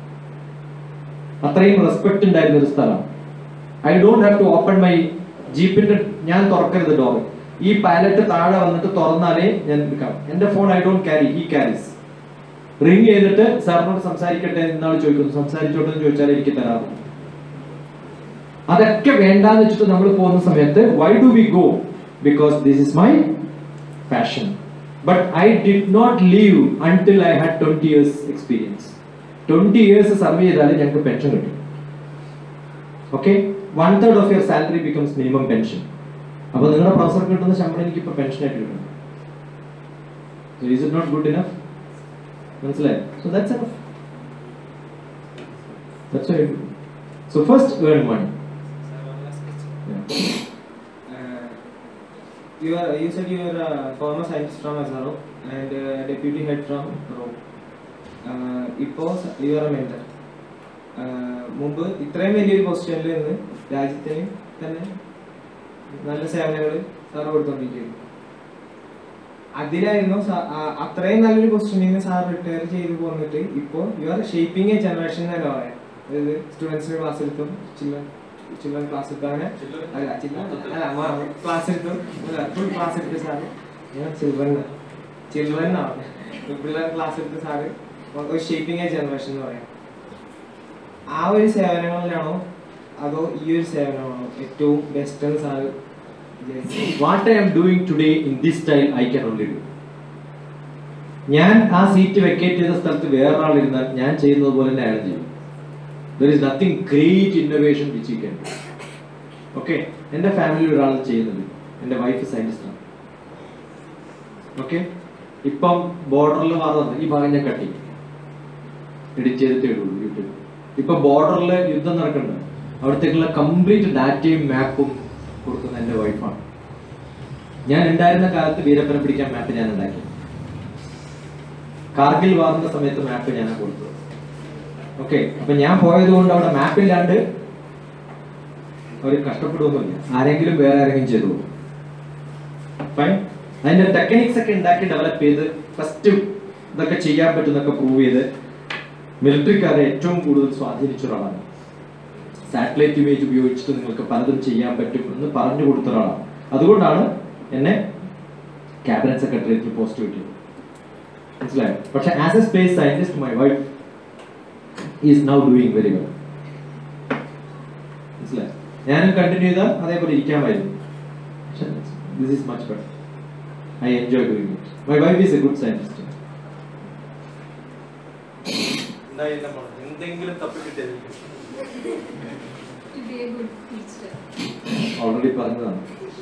അത്രയും റെസ്പെക്ട് ഉണ്ടായിരുന്ന ഒരു സ്ഥലം. I don't have to open my ജീപ്പിന്റെ, ഞാൻ തുറക്കരുത് ഡോർ. ഈ പൈലറ്റ് താഴെ വന്നിട്ട് തുറന്നാലേ ഞാൻ എടുക്കാം. എന്റെ phone I don't carry, he carries. Ring ചെയ്തിട്ട് സാറിനോട് സംസാരിക്കട്ടെ എന്നാൾ ചോദിക്കുന്നു. സംസാരിച്ചോട്ടെ എന്ന് ചോദിച്ചാൽ എനിക്ക് തരാറുണ്ട്. അതൊക്കെ വേണ്ടാന്ന് വെച്ചിട്ട് നമ്മൾ പോകുന്ന സമയത്ത് why do we go? Because this is my passion. But I did not leave until I had 20 years experience. 20 years survey ചെയ്താലേ ഞങ്ങൾക്ക് പെൻഷൻ കിട്ടും. Okay? 1/3 of your salary becomes minimum pension. അപ്പോൾ നിങ്ങളുടെ പ്രൊഫസർക്ക് കിട്ടുന്ന ശമ്പളം എനിക്ക് ഇപ്പോൾ പെൻഷൻ ആയിട്ട് കിട്ടും. So is it not good enough? മനസ്സിലായോ? So that's enough. That's why I do. So first earn money. You said you are a former scientist from SRO and deputy head from Rome. ഇപ്പോൾ you are a mentor. മുമ്പ് ഇത്രയും വലിയൊരു പൊസിഷനിൽ നിന്ന് രാജ്യത്തിന് തന്നെ നല്ല സേവനങ്ങൾ സാർ കൊടുത്തോണ്ടിരിക്കുന്നു. അതിലായിരുന്നു അത്രയും നല്ലൊരു പൊസിഷനിൽ നിന്ന് സാർ റിട്ടയർ ചെയ്ത് പോന്നിട്ട് ഇപ്പോൾ you are shaping a generation എന്ന് പറയാം. അതായത് സ്റ്റുഡൻസിന് ക്ലാസ് എടുത്തും ചിൽഡ്രൻ ക്ലാസ് എടുത്താണ് ക്ലാസ് എടുത്തു ഫുൾ ക്ലാസ് എടുത്ത് സാറ് ചിൽഡ്രനാണ് പിള്ളേർ ക്ലാസ് എടുത്ത് സാറ് ഷേപ്പിംഗ് എ ജനറേഷൻ എന്ന് പറയാം. ആ ഒരു സേവനങ്ങളിലാണോ അതോ ഈ ഒരു സേവനമാണോ ഏറ്റവും ബെസ്റ്റ് എന്ന് sir? What I am doing today in this style I can only do. ഞാൻ ആ സീറ്റ് വെക്കേറ്റ് ചെയ്ത സ്ഥലത്ത് വേറൊരാൾ ഇരുന്നാൽ ഞാൻ ചെയ്യുന്നത് പോലെ തന്നെ അയാൾ ചെയ്യും. There is nothing great innovation which he can do. Okay, എൻ്റെ ഫാമിലിയിൽ ഒരാൾ ചെയ്യുന്നുണ്ട്. എൻ്റെ വൈഫ് സയന്റിസ്റ്റ് ആണ്. ഓക്കെ, ഇപ്പം ബോർഡറിൽ മാറുന്നത് ഈ ഭാഗം ഞാൻ കട്ടി എഡിറ്റ് ചെയ്തിട്ടേ ഉള്ളൂ യൂട്യൂബ്. ഇപ്പൊ ബോർഡറിൽ യുദ്ധം നടക്കുന്നുണ്ട്. അവിടത്തേക്കുള്ള കംപ്ലീറ്റ് ഡാറ്റയും മാപ്പും കൊടുക്കുന്ന എൻ്റെ വൈഫാണ്. ഞാൻ ഉണ്ടായിരുന്ന കാലത്ത് വീരപ്പനെ പിടിക്കാൻ മാപ്പ് ഞാൻ ഉണ്ടാക്കി. കാർഗിൽ വാറിന്റെ സമയത്ത് മാപ്പ് ഞാൻ കൊടുത്തത്. ഓക്കെ, അപ്പൊ ഞാൻ പോയത് കൊണ്ട് അവിടെ മാപ്പില്ലാണ്ട് അവർ കഷ്ടപ്പെടുവൊന്നുമില്ല. ആരെങ്കിലും വേറെ ആരെങ്കിലും ചെയ്തു. ഫൈൻ. അതിന്റെ ടെക്നിക്സ് ഒക്കെ ഉണ്ടാക്കി ഡെവലപ്പ് ചെയ്ത് ഫസ്റ്റ് ഇതൊക്കെ ചെയ്യാൻ പറ്റുന്നൊക്കെ പ്രൂവ് ചെയ്ത് മിലിറ്ററിക്കാരെ ഏറ്റവും കൂടുതൽ സ്വാധീനിച്ച ഒരാളാണ്. സാറ്റലൈറ്റ് ഇമേജ് ഉപയോഗിച്ചിട്ട് നിങ്ങൾക്ക് പലതും ചെയ്യാൻ പറ്റും എന്ന് പറഞ്ഞു കൊടുത്ത ഒരാളാണ്. അതുകൊണ്ടാണ് എന്നെ ക്യാബിനറ്റ് സെക്രട്ടറിയേറ്റിൽ പോസ്റ്റ് കിട്ടിയത്. മനസ്സിലായോ? പക്ഷെ as a space scientist my wife is now doing very well. മനസ്സിലായോ? ഞാനും കണ്ടിന്യൂ ചെയ്താൽ അതേപോലെ ഇരിക്കാമായിരുന്നു. പക്ഷെ this is much better. I enjoy doing it. My wife is a good scientist. To be a good teacher. Already പറഞ്ഞതാണ്.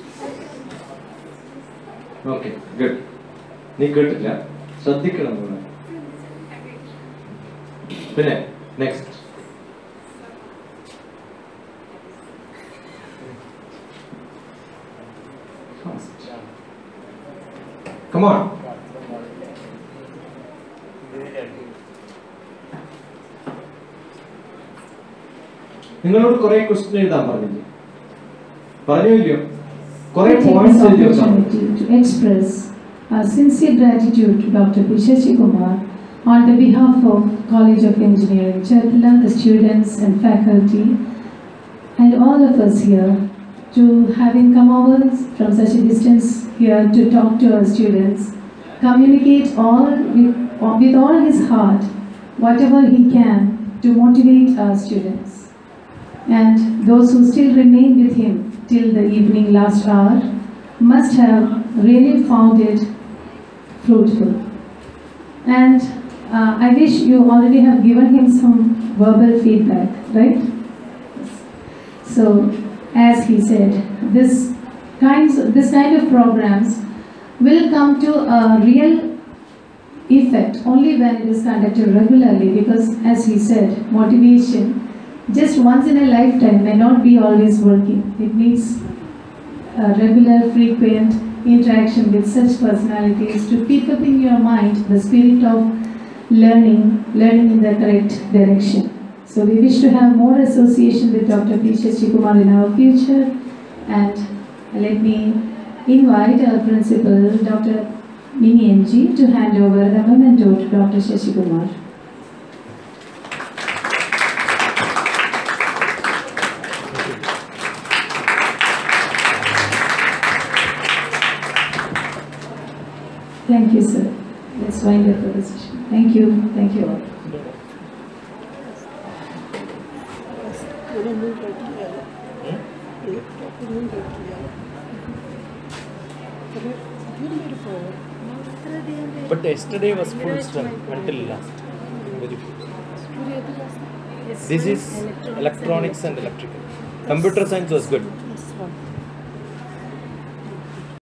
Okay, good. നീ കേട്ടില്ല, ശ്രദ്ധിക്കണം കൂടെ. പിന്നെ നെക്സ്റ്റ് come on. നിങ്ങളോട് കുറെ ക്വസ്റ്റ്യൻ എഴുതാൻ പറഞ്ഞില്ലേ? പറഞ്ഞില്ലയോ? കുറെ പോയിന്റ്സ് എഴുതി വെക്കാം. To express our sincere gratitude to Dr. P. Shashikumar on the behalf of College of Engineering, Cherpilla, the students and faculty, and all of us here, to having come over from such a distance here to talk to our students, communicate with all his heart, whatever he can, to motivate our students. And those who still remain with him till the evening last hour must have really found it fruitful. And I wish you already have given him some verbal feedback, right? So, as he said, this kind of programs will come to a real effect only when it is conducted regularly, because as he said, motivation just once in a lifetime may not be always working. It needs regular, frequent interaction with such personalities to pick up in your mind the spirit of learning in the correct direction. So we wish to have more association with Dr. P. Shashikumar in our future, and let me invite our principal, Dr. Mini MG, to hand over the memento to Dr. Shashikumar. Thank you, sir. Let's wind up the session. Thank you all. But yesterday was full strength until last. Very few. This is electronics and electrical. Computer science was good.